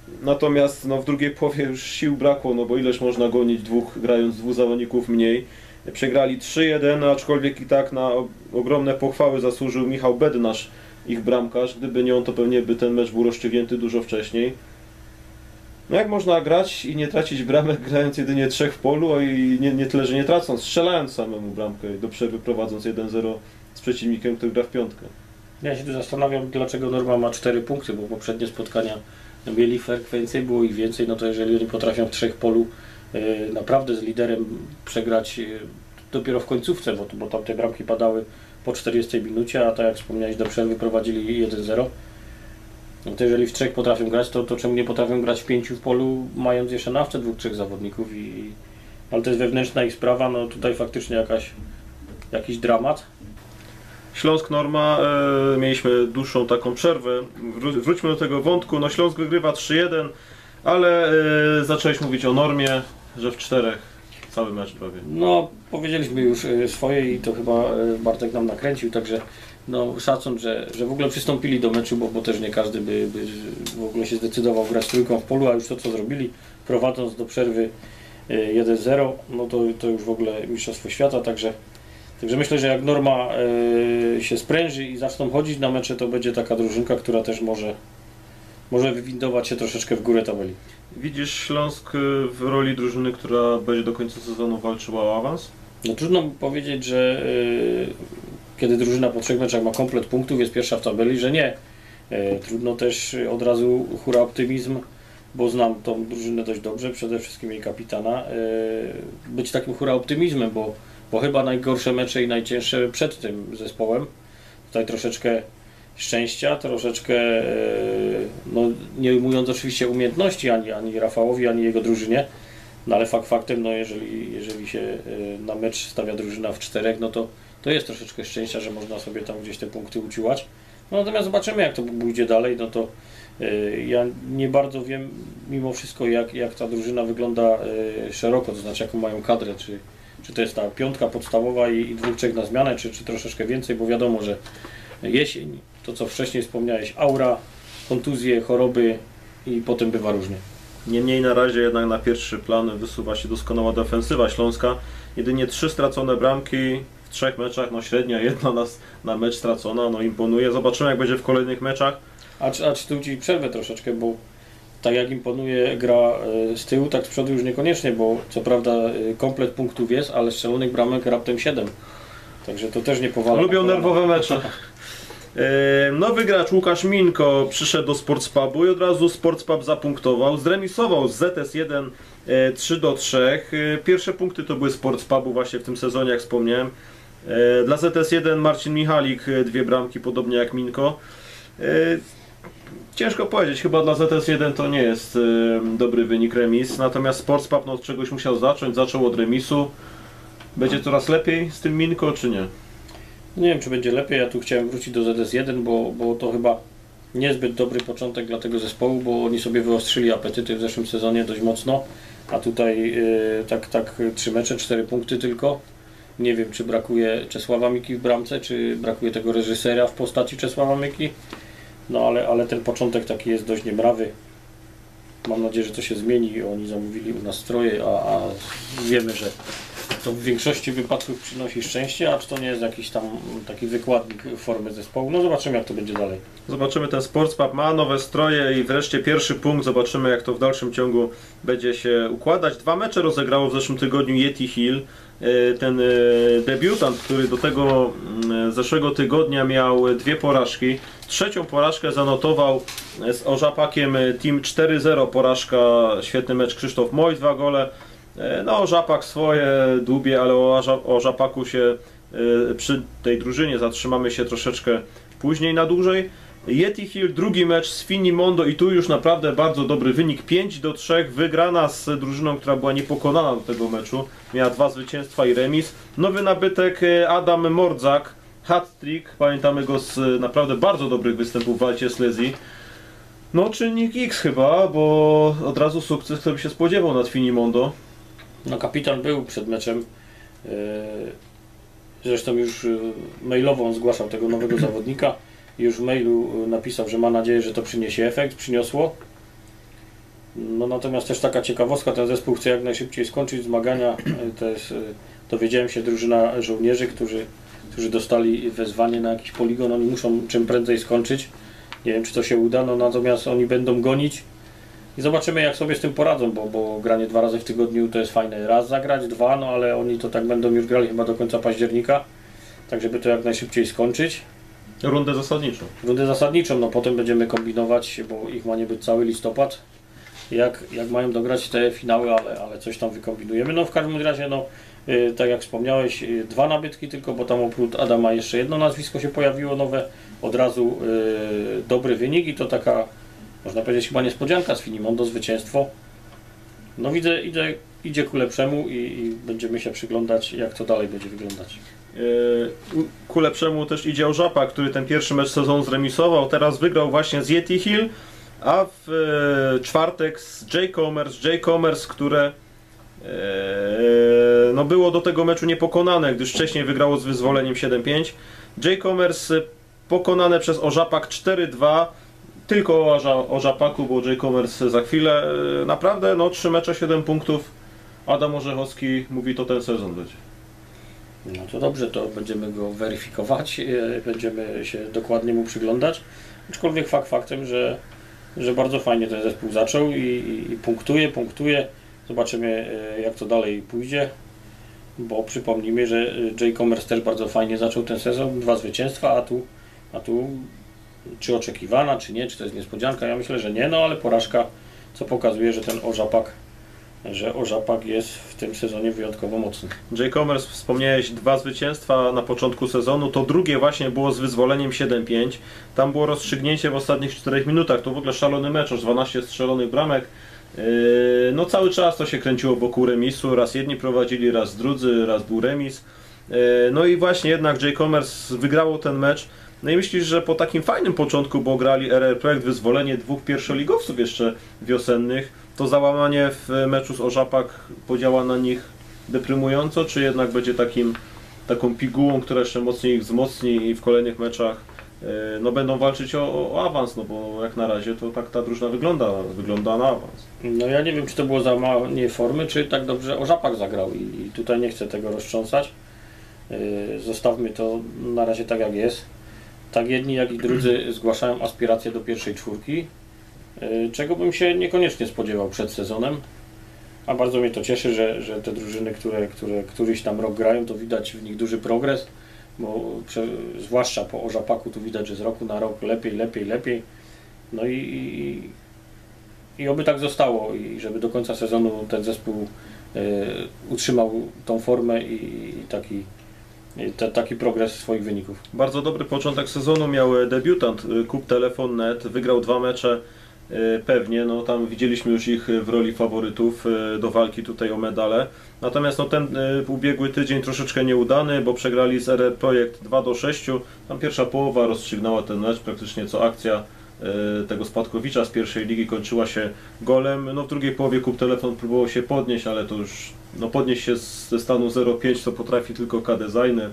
Natomiast no, w drugiej połowie już sił brakło, no bo ileż można gonić grając dwóch zawodników mniej. Przegrali 3-1, aczkolwiek i tak na ogromne pochwały zasłużył Michał Bednarz, ich bramkarz. Gdyby nie on, to pewnie by ten mecz był rozstrzygnięty dużo wcześniej. No jak można grać i nie tracić bramek, grając jedynie 3 w polu, i nie tyle, że nie tracąc, strzelając samemu bramkę i do przerwy prowadząc 1-0 z przeciwnikiem, który gra w piątkę. Ja się tu zastanawiam, dlaczego Norma ma 4 punkty, bo poprzednie spotkania mieli frekwencję, było ich więcej, no to jeżeli oni potrafią w 3 w polu naprawdę z liderem przegrać dopiero w końcówce, bo tam te bramki padały po 40 minucie, a tak jak wspomniałeś, do przerwy prowadzili 1-0. No to jeżeli w 3 potrafią grać, to czemu nie potrafią grać w 5 w polu, mając jeszcze na wce 2-3 zawodników, ale to jest wewnętrzna ich sprawa, no tutaj faktycznie jakiś dramat. Śląsk Norma, mieliśmy dłuższą taką przerwę, wróćmy do tego wątku. No Śląsk wygrywa 3-1, ale zacząłeś mówić o Normie, że w 4 cały mecz prawie. No powiedzieliśmy już swoje i to chyba Bartek nam nakręcił, także no szacun, że w ogóle przystąpili do meczu, bo też nie każdy by w ogóle się zdecydował grać trójką w polu, a już to co zrobili, prowadząc do przerwy 1-0, no to już w ogóle mistrzostwo świata, także myślę, że jak Norma się spręży i zaczną chodzić na mecze, to będzie taka drużynka, która też może wywindować się troszeczkę w górę tabeli. Widzisz Śląsk w roli drużyny, która będzie do końca sezonu walczyła o awans? No trudno powiedzieć, że kiedy drużyna po 3 meczach ma komplet punktów, jest pierwsza w tabeli, że nie. Trudno też od razu hura optymizm, bo znam tą drużynę dość dobrze, przede wszystkim jej kapitana, być takim hura optymizmem, bo chyba najgorsze mecze i najcięższe przed tym zespołem. Tutaj troszeczkę szczęścia, troszeczkę, no nie ujmując oczywiście umiejętności ani Rafałowi, ani jego drużynie, no ale faktem, no jeżeli się na mecz stawia drużyna w 4, no to jest troszeczkę szczęścia, że można sobie tam gdzieś te punkty uciłać. No natomiast zobaczymy, jak to pójdzie dalej, no to ja nie bardzo wiem mimo wszystko, jak ta drużyna wygląda szeroko, to znaczy jaką mają kadrę, czy to jest ta piątka podstawowa i 2-3 na zmianę, czy troszeczkę więcej, bo wiadomo, że jesień, to co wcześniej wspomniałeś, aura, kontuzje, choroby i potem bywa różnie. Niemniej na razie jednak na pierwszy plan wysuwa się doskonała defensywa Śląska. Jedynie 3 stracone bramki w 3 meczach, no średnia jedna na mecz stracona, no imponuje. Zobaczymy jak będzie w kolejnych meczach. A tu Ci przerwę troszeczkę, bo tak jak imponuje gra z tyłu, tak z przodu już niekoniecznie, bo co prawda komplet punktów jest, ale strzelonych bramek raptem 7. Także to też nie powala. Lubią nerwowe mecze. Nowy gracz Łukasz Minko przyszedł do Sportspubu i od razu Sportspub zapunktował. Zremisował z ZS1 3-3. Pierwsze punkty to były Sportspubu właśnie w tym sezonie, jak wspomniałem. Dla ZS1 Marcin Michalik 2 bramki, podobnie jak Minko. Ciężko powiedzieć, chyba dla ZS1 to nie jest dobry wynik remis, natomiast Sportspub no, od czegoś musiał zacząć, zaczął od remisu. Będzie coraz lepiej z tym Minko, czy nie? Nie wiem, czy będzie lepiej, ja tu chciałem wrócić do ZS1, bo to chyba niezbyt dobry początek dla tego zespołu, bo oni sobie wyostrzyli apetyty w zeszłym sezonie dość mocno, a tutaj tak 3 mecze, 4 punkty tylko. Nie wiem, czy brakuje Czesława Miki w bramce, czy brakuje tego reżysera w postaci Czesława Miki. No ale ten początek taki jest dość niemrawy. Mam nadzieję, że to się zmieni. Oni zamówili u nas stroje, a wiemy, że to w większości wypadków przynosi szczęście, a czy to nie jest jakiś tam taki wykładnik formy zespołu. No zobaczymy, jak to będzie dalej. Zobaczymy, ten Sportspub ma nowe stroje i wreszcie pierwszy punkt. Zobaczymy, jak to w dalszym ciągu będzie się układać. 2 mecze rozegrało w zeszłym tygodniu Yeti Hill. Ten debiutant, który do tego zeszłego tygodnia miał 2 porażki. Trzecią porażkę zanotował z Orzapakiem Team 4-0 porażka, świetny mecz Krzysztof Moj, 2 gole. No Żapak swoje dłubie, ale o Żapaku się przy tej drużynie zatrzymamy się troszeczkę później na dłużej. Yeti Hill, drugi mecz z Finimondo i tu już naprawdę bardzo dobry wynik, 5-3, wygrana z drużyną, która była niepokonana do tego meczu, miała 2 zwycięstwa i remis. Nowy nabytek Adam Mordzak, hat-trick, pamiętamy go z naprawdę bardzo dobrych występów w walcie z Lezji. No czynnik X chyba, bo od razu sukces, kto by się spodziewał nad Finimondo. No kapitan był przed meczem, zresztą już mailową zgłaszał tego nowego zawodnika. Już w mailu napisał, że ma nadzieję, że to przyniesie efekt, przyniosło. No natomiast też taka ciekawostka, ten zespół chce jak najszybciej skończyć zmagania. To jest, dowiedziałem się, drużyna żołnierzy, którzy dostali wezwanie na jakiś poligon, oni muszą czym prędzej skończyć. Nie wiem, czy to się uda, no natomiast oni będą gonić i zobaczymy, jak sobie z tym poradzą, bo granie 2 razy w tygodniu to jest fajne. Raz zagrać, 2, no ale oni to tak będą już grali chyba do końca października, tak żeby to jak najszybciej skończyć. Rundę zasadniczą. Rundę zasadniczą, no potem będziemy kombinować, bo ich ma nie być cały listopad. Jak mają dograć te finały, ale coś tam wykombinujemy. No w każdym razie, no tak jak wspomniałeś, 2 nabytki tylko, bo tam oprócz Adama jeszcze jedno nazwisko się pojawiło nowe. Od razu dobry wynik i to taka, można powiedzieć, chyba niespodzianka z Finimondo, zwycięstwo. No idzie ku lepszemu i będziemy się przyglądać, jak to dalej będzie wyglądać. Ku lepszemu też idzie Ożapa, który ten pierwszy mecz sezonu zremisował, teraz wygrał właśnie z Yeti Hill, a w czwartek z J-Commerce, które no było do tego meczu niepokonane, gdyż wcześniej wygrało z wyzwoleniem 7-5. J-Commerce pokonane przez Ożapak 4-2. Tylko o Żapaku, bo J-Commerce za chwilę. Naprawdę, no 3 mecze, 7 punktów. Adam Orzechowski mówi, to ten sezon będzie. No to dobrze, to będziemy go weryfikować, będziemy się dokładnie mu przyglądać. Aczkolwiek faktem, że bardzo fajnie ten zespół zaczął i punktuje. Zobaczymy, jak to dalej pójdzie, bo przypomnijmy, że J-Commerce też bardzo fajnie zaczął ten sezon, 2 zwycięstwa, a tu czy oczekiwana, czy nie, czy to jest niespodzianka, ja myślę, że nie, no ale porażka, co pokazuje, że ten Ożapak jest w tym sezonie wyjątkowo mocny. J-Commerce, wspomniałeś, 2 zwycięstwa na początku sezonu, to drugie właśnie było z wyzwoleniem 7-5. Tam było rozstrzygnięcie w ostatnich 4 minutach, to w ogóle szalony mecz, aż 12 strzelonych bramek. No cały czas to się kręciło wokół remisu, raz jedni prowadzili, raz drudzy, raz był remis. No i właśnie jednak J-Commerce wygrało ten mecz. No i myślisz, że po takim fajnym początku, bo grali RR Projekt, wyzwolenie 2 pierwszoligowców jeszcze wiosennych, to załamanie w meczu z Ożapak podziała na nich deprymująco, czy jednak będzie taką pigułą, która jeszcze mocniej ich wzmocni i w kolejnych meczach no będą walczyć o awans, no bo jak na razie to tak ta drużyna wygląda na awans. No ja nie wiem, czy to było załamanie formy, czy tak dobrze Ożapak zagrał i tutaj nie chcę tego roztrząsać. Zostawmy to na razie tak, jak jest. Tak jedni, jak i drudzy zgłaszają aspiracje do pierwszej czwórki, czego bym się niekoniecznie spodziewał przed sezonem. A bardzo mnie to cieszy, że te drużyny, które któryś tam rok grają, to widać w nich duży progres, bo zwłaszcza po Ożapaku tu widać, że z roku na rok lepiej. No i oby tak zostało i żeby do końca sezonu ten zespół utrzymał tą formę i taki progres swoich wyników. Bardzo dobry początek sezonu miał debiutant Kup Telefon.net, wygrał 2 mecze pewnie, no tam widzieliśmy już ich w roli faworytów do walki tutaj o medale. Natomiast no ten ubiegły tydzień troszeczkę nieudany, bo przegrali z RR Projekt 2-6. Tam pierwsza połowa rozstrzygnęła ten mecz, praktycznie co akcja tego spadkowicza z pierwszej ligi kończyła się golem. No w drugiej połowie Kup Telefon próbował się podnieść, ale to już no podnieść się ze stanu 0-5 to potrafi tylko K-Designer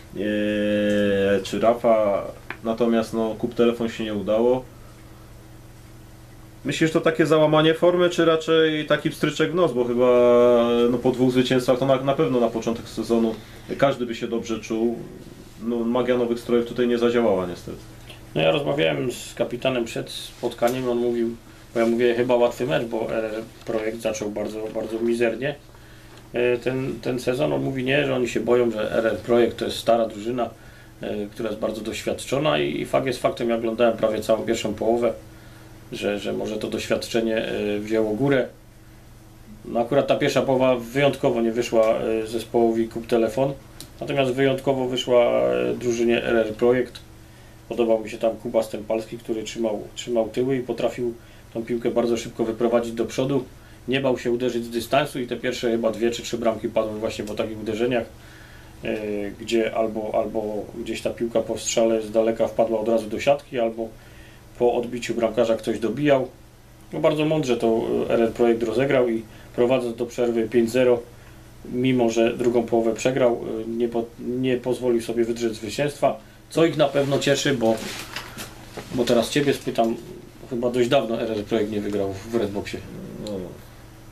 czy Rafa. Natomiast no Kup Telefon się nie udało. Myślisz, że to takie załamanie formy, czy raczej taki pstryczek w nos, bo chyba no, po 2 zwycięstwach to na pewno na początek sezonu każdy by się dobrze czuł. No, magia nowych strojów tutaj nie zadziałała niestety. No ja rozmawiałem z kapitanem przed spotkaniem, on mówił, bo ja mówię chyba łatwy mecz, bo projekt zaczął bardzo mizernie ten sezon. On mówi nie, że oni się boją, że RR Projekt to jest stara drużyna, która jest bardzo doświadczona i fakt jest faktem, ja oglądałem prawie całą pierwszą połowę, że może to doświadczenie wzięło górę. No akurat ta pierwsza połowa wyjątkowo nie wyszła zespołowi Kup Telefon, natomiast wyjątkowo wyszła drużynie RR Projekt. Podobał mi się tam Kuba Stępalski, który trzymał tyły i potrafił tą piłkę bardzo szybko wyprowadzić do przodu. Nie bał się uderzyć z dystansu i te pierwsze chyba 2 czy 3 bramki padły właśnie po takich uderzeniach, gdzie albo gdzieś ta piłka po strzale z daleka wpadła od razu do siatki, albo po odbiciu bramkarza ktoś dobijał. No bardzo mądrze to RR Projekt rozegrał i prowadząc do przerwy 5-0, mimo że drugą połowę przegrał, nie pozwolił sobie wydrzeć zwycięstwa, co ich na pewno cieszy, bo teraz Ciebie spytam, chyba dość dawno RR Projekt nie wygrał w Redboxie.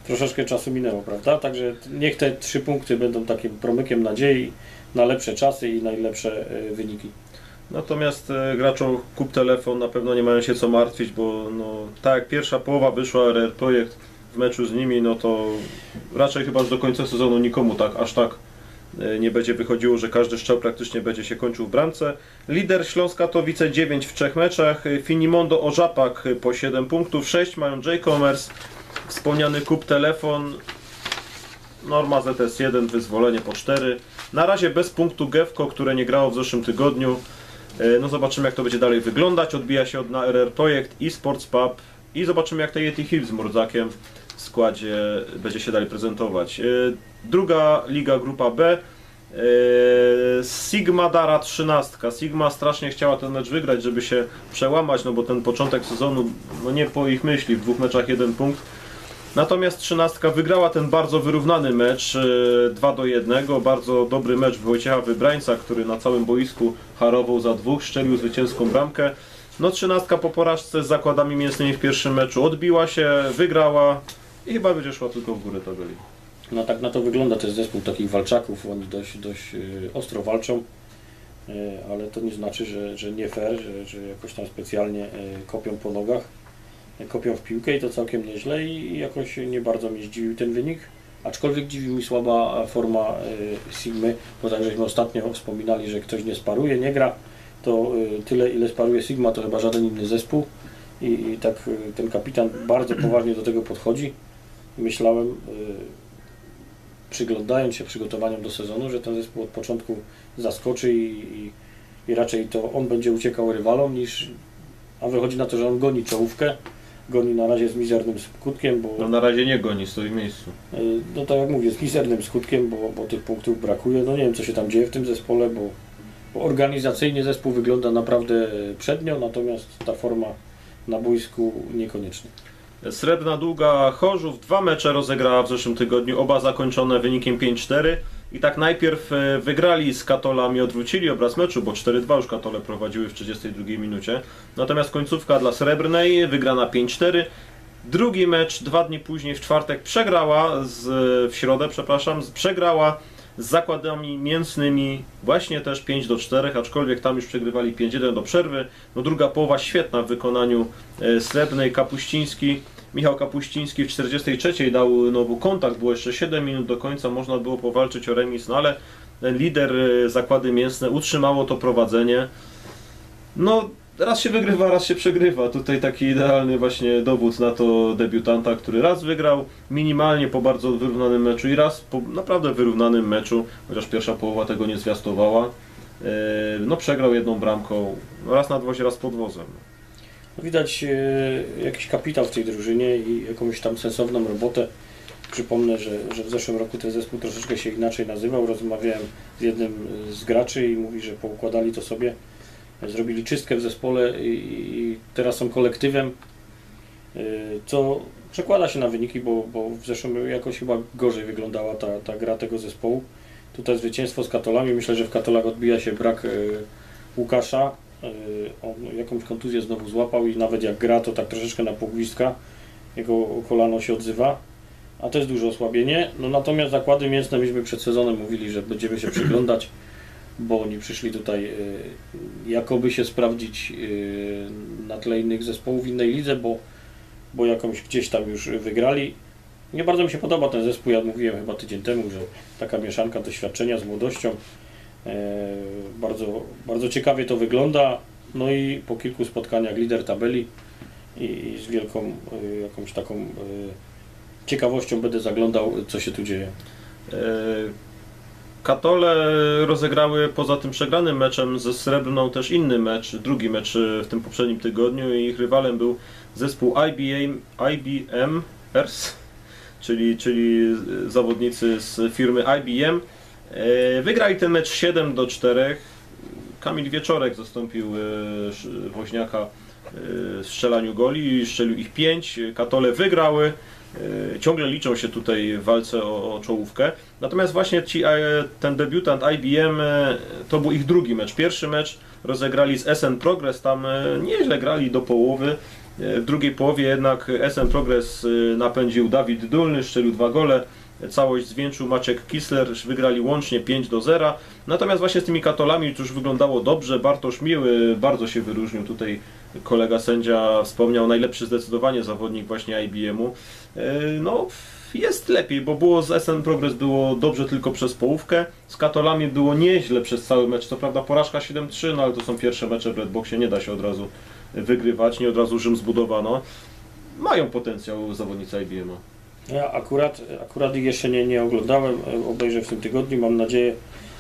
troszeczkę czasu minęło, prawda? Także niech te 3 punkty będą takim promykiem nadziei na lepsze czasy i najlepsze wyniki. Natomiast graczom Kup Telefon na pewno nie mają się co martwić, bo no, tak jak pierwsza połowa wyszła RR Projekt w meczu z nimi, no to raczej chyba do końca sezonu nikomu aż tak nie będzie wychodziło, że każdy strzał praktycznie będzie się kończył w bramce. Lider Śląsk Katowice 9 w 3 meczach, Finimondo Orzapak po 7 punktów, 6 mają J-Commerce, wspomniany Kup Telefon, Norma ZS1, wyzwolenie po 4. Na razie bez punktu Gewko, które nie grało w zeszłym tygodniu. No zobaczymy, jak to będzie dalej wyglądać. Odbija się od na RR Projekt i Sports Pub i zobaczymy, jak te Yeti Hill z Murdzakiem w składzie będzie się dalej prezentować. Druga liga, grupa B. Sigma Dara 13. Sigma strasznie chciała ten mecz wygrać, żeby się przełamać, no bo ten początek sezonu, no nie po ich myśli, w 2 meczach 1 punkt. Natomiast 13 wygrała ten bardzo wyrównany mecz 2-1, bardzo dobry mecz Wojciecha Wybrańca, który na całym boisku harował za 2, strzelił zwycięską bramkę. No 13 po porażce z Zakładami Mięsnymi w pierwszym meczu odbiła się, wygrała i chyba będzie szła tylko w górę tabeli. No tak na to wygląda, to jest zespół takich walczaków, oni dość ostro walczą, ale to nie znaczy, że nie fair, że jakoś tam specjalnie kopią po nogach. Kopią w piłkę i to całkiem nieźle i jakoś nie bardzo mnie zdziwił ten wynik, aczkolwiek dziwi mi słaba forma Sigmy, bo tak żeśmy ostatnio wspominali, że ktoś nie sparuje, nie gra, to tyle ile sparuje Sigma to chyba żaden inny zespół i tak ten kapitan bardzo poważnie do tego podchodzi. Myślałem, przyglądając się przygotowaniom do sezonu, że ten zespół od początku zaskoczy i raczej to on będzie uciekał rywalom a wychodzi na to, że on goni czołówkę. Goni na razie z mizernym skutkiem, bo... No na razie nie goni, stoi w miejscu. No tak jak mówię, z mizernym skutkiem, bo tych punktów brakuje. No nie wiem, co się tam dzieje w tym zespole, bo organizacyjnie zespół wygląda naprawdę przednio, natomiast ta forma na boisku niekoniecznie. Srebrna Długa Chorzów 2 mecze rozegrała w zeszłym tygodniu, oba zakończone wynikiem 5-4. I tak najpierw wygrali z Katolami, odwrócili obraz meczu, bo 4-2 już Katole prowadziły w 32 minucie. Natomiast końcówka dla Srebrnej, wygrana 5-4. Drugi mecz 2 dni później, w czwartek, przegrała z Zakładami Mięsnymi właśnie też 5-4, aczkolwiek tam już przegrywali 5-1 do przerwy. No druga połowa świetna w wykonaniu Srebrnej. Michał Kapuściński w 43 dał nowy kontakt, było jeszcze 7 minut do końca, można było powalczyć o remis, no ale ten lider Zakłady Mięsne utrzymało to prowadzenie. No raz się wygrywa, raz się przegrywa. Tutaj taki idealny właśnie dowód na to debiutanta, który raz wygrał minimalnie po bardzo wyrównanym meczu i raz po naprawdę wyrównanym meczu, chociaż pierwsza połowa tego nie zwiastowała. No przegrał 1 bramką, raz na dwozie, raz pod wozem. Widać jakiś kapitał w tej drużynie i jakąś tam sensowną robotę. Przypomnę, że w zeszłym roku ten zespół troszeczkę się inaczej nazywał. Rozmawiałem z jednym z graczy i mówi, że poukładali to sobie. Zrobili czystkę w zespole i teraz są kolektywem, co przekłada się na wyniki, bo w zeszłym jakoś chyba gorzej wyglądała ta gra tego zespołu. Tutaj zwycięstwo z Katolami, myślę, że w Katolach odbija się brak Łukasza. On jakąś kontuzję znowu złapał i nawet jak gra, to tak troszeczkę na półgwizdka, jego kolano się odzywa, a to jest duże osłabienie. No natomiast Zakłady Mięsne, myśmy przed sezonem mówili, że będziemy się przyglądać, bo oni przyszli tutaj jakoby się sprawdzić na tle innych zespołów w innej lidze, bo jakąś gdzieś tam już wygrali. Nie bardzo mi się podoba ten zespół, ja mówiłem chyba tydzień temu, że taka mieszanka doświadczenia z młodością. Bardzo, bardzo ciekawie to wygląda, no i po kilku spotkaniach lider tabeli i z wielką jakąś taką ciekawością będę zaglądał, co się tu dzieje. Katole rozegrały poza tym przegranym meczem ze Srebrną też inny mecz, drugi mecz w tym poprzednim tygodniu i ich rywalem był zespół IBMers, czyli zawodnicy z firmy IBM. Wygrali ten mecz 7-4. Kamil Wieczorek zastąpił Woźniaka w strzelaniu goli i strzelił ich 5. Katole wygrały. Ciągle liczą się tutaj w walce o czołówkę. Natomiast właśnie ten debiutant IBM to był ich drugi mecz. Pierwszy mecz rozegrali z SN Progress, tam nieźle grali do połowy. W drugiej połowie jednak SN Progress napędził Dawid Dulny, strzelił 2 gole. Całość zwieńczył Maciek Kisler, wygrali łącznie 5-0. Natomiast właśnie z tymi Katolami to już wyglądało dobrze. Bartosz Miły bardzo się wyróżnił. Tutaj kolega sędzia wspomniał, najlepszy zdecydowanie zawodnik właśnie IBM-u. No, jest lepiej, bo było z SN Progress było dobrze tylko przez połówkę. Z Katolami było nieźle przez cały mecz. Co prawda porażka 7-3, no ale to są pierwsze mecze w Redboxie, nie da się od razu wygrywać, nie od razu Rzym zbudowano. Mają potencjał zawodnicy IBM-u. Ja akurat ich jeszcze nie oglądałem, obejrzę w tym tygodniu, mam nadzieję,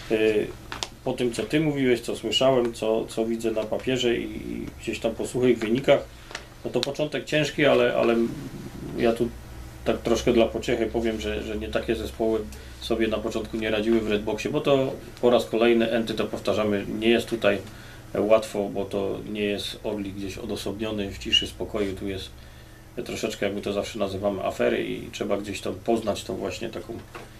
po tym co Ty mówiłeś, co słyszałem, co widzę na papierze i gdzieś tam po suchych wynikach, no to początek ciężki, ale ja tu tak troszkę dla pociechy powiem, że nie takie zespoły sobie na początku nie radziły w Redboxie, bo to po raz kolejny, Enty to powtarzamy, nie jest tutaj łatwo, bo to nie jest Orlik gdzieś odosobniony w ciszy, spokoju, tu jest troszeczkę, jakby to zawsze nazywamy, afery i trzeba gdzieś tam poznać tą właśnie taką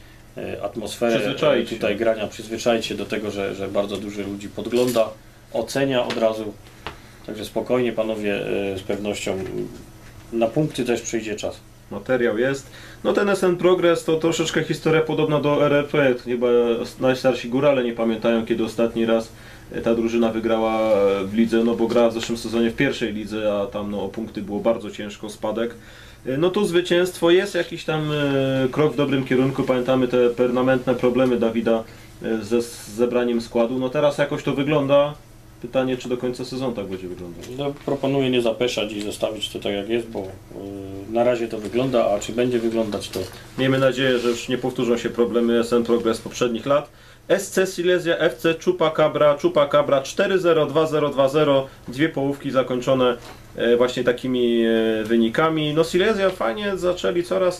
atmosferę tutaj grania, przyzwyczaić się do tego, że bardzo dużo ludzi podgląda, ocenia od razu, także spokojnie panowie, z pewnością na punkty też przyjdzie czas. Materiał jest. No ten SN Progress to troszeczkę historia podobna do RRP, chyba najstarsi górale nie pamiętają, kiedy ostatni raz ta drużyna wygrała w lidze, no bo grała w zeszłym sezonie w pierwszej lidze, a tam no, o punkty było bardzo ciężko, spadek. No tu zwycięstwo jest jakiś tam krok w dobrym kierunku, pamiętamy te permanentne problemy Dawida z zebraniem składu, no teraz jakoś to wygląda. Pytanie, czy do końca sezonu tak będzie wyglądać? No, proponuję nie zapeszać i zostawić to tak jak jest, bo na razie to wygląda, a czy będzie wyglądać to... Miejmy nadzieję, że już nie powtórzą się problemy SN Progress poprzednich lat. SC Silesia, FC Chupacabra 4-0, 2-0, 2-0, dwie połówki zakończone właśnie takimi wynikami. No Silesia fajnie zaczęli coraz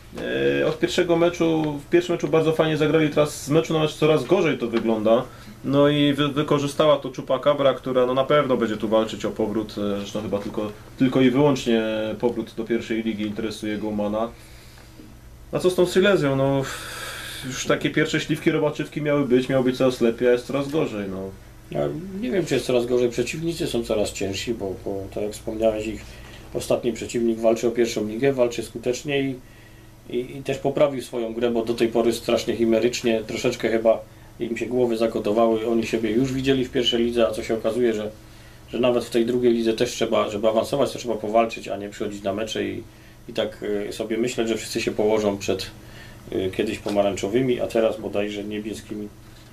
od pierwszego meczu, w pierwszym meczu bardzo fajnie zagrali, teraz z meczu na mecz coraz gorzej to wygląda. No i wykorzystała to Chupacabra, która no na pewno będzie tu walczyć o powrót, zresztą chyba tylko i wyłącznie powrót do pierwszej ligi interesuje Gołmana. A co z tą Silesią? No już takie pierwsze śliwki robaczywki miało być coraz lepiej, a jest coraz gorzej. No. Ja nie wiem, czy jest coraz gorzej, przeciwnicy są coraz ciężsi, bo tak jak wspomniałeś, ich ostatni przeciwnik walczy o pierwszą ligę, walczy skutecznie i też poprawił swoją grę, bo do tej pory strasznie chimerycznie, troszeczkę chyba im się głowy zakotowały, oni siebie już widzieli w pierwszej lidze, a co się okazuje, że nawet w tej drugiej lidze też trzeba, żeby awansować, to trzeba powalczyć, a nie przychodzić na mecze i tak sobie myśleć, że wszyscy się położą przed kiedyś pomarańczowymi, a teraz bodajże niebieskimi.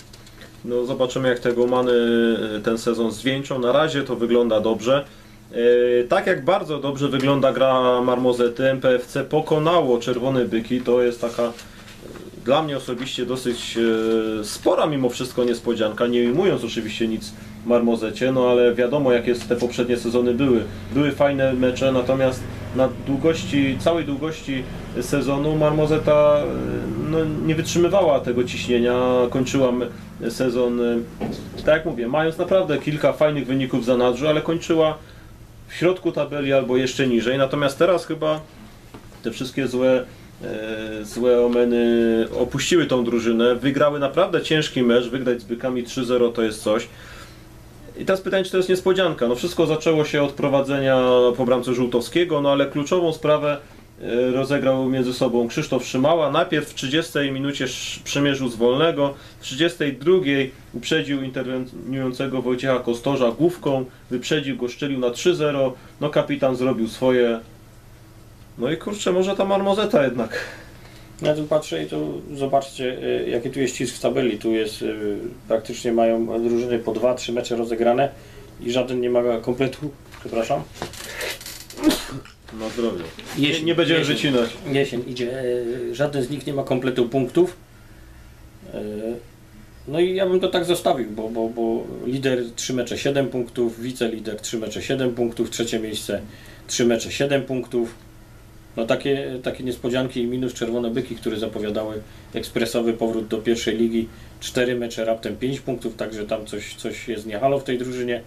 No zobaczymy, jak te Gołmany ten sezon zwieńczą. Na razie to wygląda dobrze. Tak jak bardzo dobrze wygląda gra Marmozety, MPFC pokonało Czerwone Byki, to jest taka dla mnie osobiście dosyć spora mimo wszystko niespodzianka, nie ujmując oczywiście nic Marmozecie, no ale wiadomo jakie te poprzednie sezony były. Były fajne mecze, natomiast na całej długości sezonu Marmozeta no, nie wytrzymywała tego ciśnienia, kończyła sezon, tak jak mówię, mając naprawdę kilka fajnych wyników w zanadrzu, ale kończyła w środku tabeli albo jeszcze niżej, natomiast teraz chyba te wszystkie złe omeny opuściły tą drużynę, wygrały naprawdę ciężki mecz, wygrać z Bykami 3-0 to jest coś. I teraz pytanie, czy to jest niespodzianka? No wszystko zaczęło się od prowadzenia po bramce Żółtowskiego, no ale kluczową sprawę rozegrał między sobą Krzysztof Szymała. Najpierw w 30 minucie przemierzył z wolnego, w 32 uprzedził interweniującego Wojciecha Kostorza główką, wyprzedził go, szczelił na 3-0, no kapitan zrobił swoje. No i kurczę, może ta Marmozeta jednak. Ja tu patrzę i tu zobaczcie, jaki tu jest ścisk w tabeli. Tu jest, praktycznie mają drużyny po 2-3 mecze rozegrane i żaden nie ma kompletu, przepraszam. Na zdrowie. Nie będziemy wycinać. Jesień idzie, żaden z nich nie ma kompletu punktów. No i ja bym to tak zostawił, bo lider 3 mecze 7 punktów, wicelider 3 mecze 7 punktów, trzecie miejsce 3 mecze 7 punktów. No takie niespodzianki i minus Czerwone Byki, które zapowiadały ekspresowy powrót do pierwszej ligi, 4 mecze raptem 5 punktów, także tam coś jest nie halo w tej drużynie.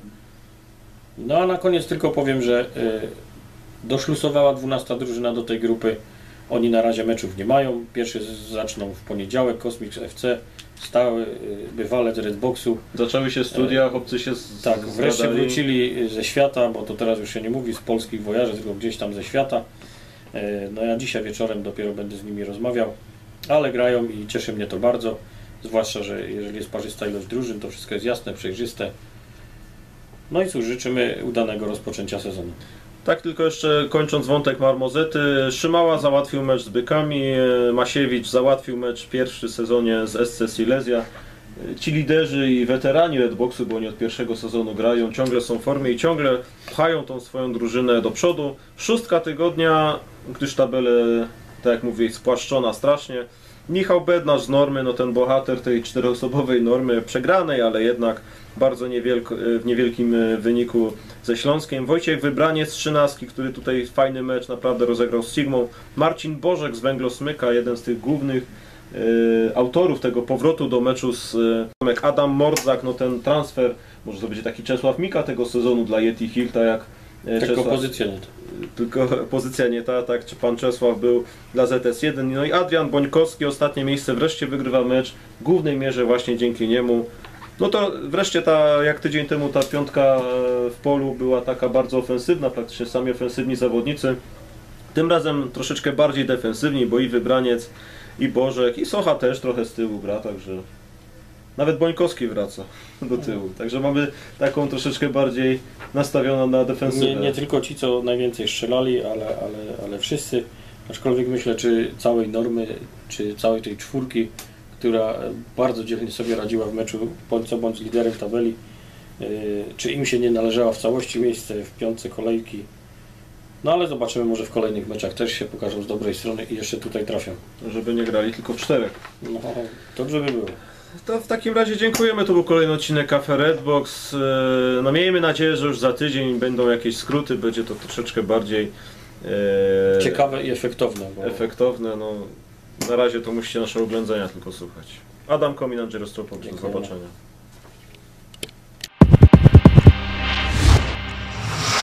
No a na koniec tylko powiem, że doszlusowała 12 drużyna do tej grupy, Oni na razie meczów nie mają. Pierwszy zaczną w poniedziałek, Kosmik FC, stały bywalec Redboxu. Zaczęły się studia, chłopcy się Tak, wreszcie zgadali. wrócili ze świata, bo to teraz już się nie mówi z polskich wojaży, tylko gdzieś tam ze świata. No ja dzisiaj wieczorem dopiero będę z nimi rozmawiał, ale grają i cieszy mnie to bardzo. Zwłaszcza, że jeżeli jest parzysta ilość drużyn, to wszystko jest jasne, przejrzyste. No i cóż, życzymy udanego rozpoczęcia sezonu. Tak, tylko jeszcze kończąc wątek Marmozety, Szymała załatwił mecz z Bykami, Masiewicz załatwił mecz pierwszy w sezonie z SC Silesia. Ci liderzy i weterani Redboxu, bo oni od pierwszego sezonu grają, ciągle są w formie i ciągle pchają tą swoją drużynę do przodu. 6 tygodnia, gdyż tabelę, tak jak mówię, spłaszczona strasznie. Michał Bednarz z Normy, no ten bohater tej 4-osobowej Normy przegranej, ale jednak bardzo w niewielkim wyniku ze Śląskiem. Wojciech Wybraniec z Trzynastki, który tutaj fajny mecz naprawdę rozegrał z Sigmą. Marcin Bożek z Węglosmyka, jeden z tych głównych autorów tego powrotu do meczu z Adam Mordzak, no ten transfer, może to będzie taki Czesław Mika tego sezonu dla Yeti Hill, tak jak Tylko pozycja nie ta. tylko pozycja nie ta, tak, czy pan Czesław był dla ZS1. No i Adrian Bońkowski, ostatnie miejsce, wreszcie wygrywa mecz, w głównej mierze właśnie dzięki niemu. No to wreszcie ta, jak tydzień temu ta piątka w polu była taka bardzo ofensywna, praktycznie sami ofensywni zawodnicy. Tym razem troszeczkę bardziej defensywni, bo i Wybraniec, i Bożek, i Socha też trochę z tyłu gra, także nawet Bońkowski wraca do tyłu. Także mamy taką troszeczkę bardziej nastawioną na defensywę. Nie tylko ci, co najwięcej strzelali, ale wszyscy. Aczkolwiek myślę, czy całej Normy, czy całej tej czwórki, która bardzo dzielnie sobie radziła w meczu, bądź co bądź liderem tabeli, czy im się nie należała w całości miejsce w piątce kolejki. No ale zobaczymy, może w kolejnych meczach też się pokażą z dobrej strony i jeszcze tutaj trafią. Żeby nie grali tylko w 4. No, dobrze by było. To w takim razie dziękujemy, to był kolejny odcinek Cafe Redbox. No miejmy nadzieję, że już za tydzień będą jakieś skróty, będzie to troszeczkę bardziej Ciekawe i efektowne. Bo... efektowne. No, na razie to musicie nasze oględzenia tylko słuchać. Adam Komin, Andrzej Rostropowicz, do Dziękujemy. zobaczenia.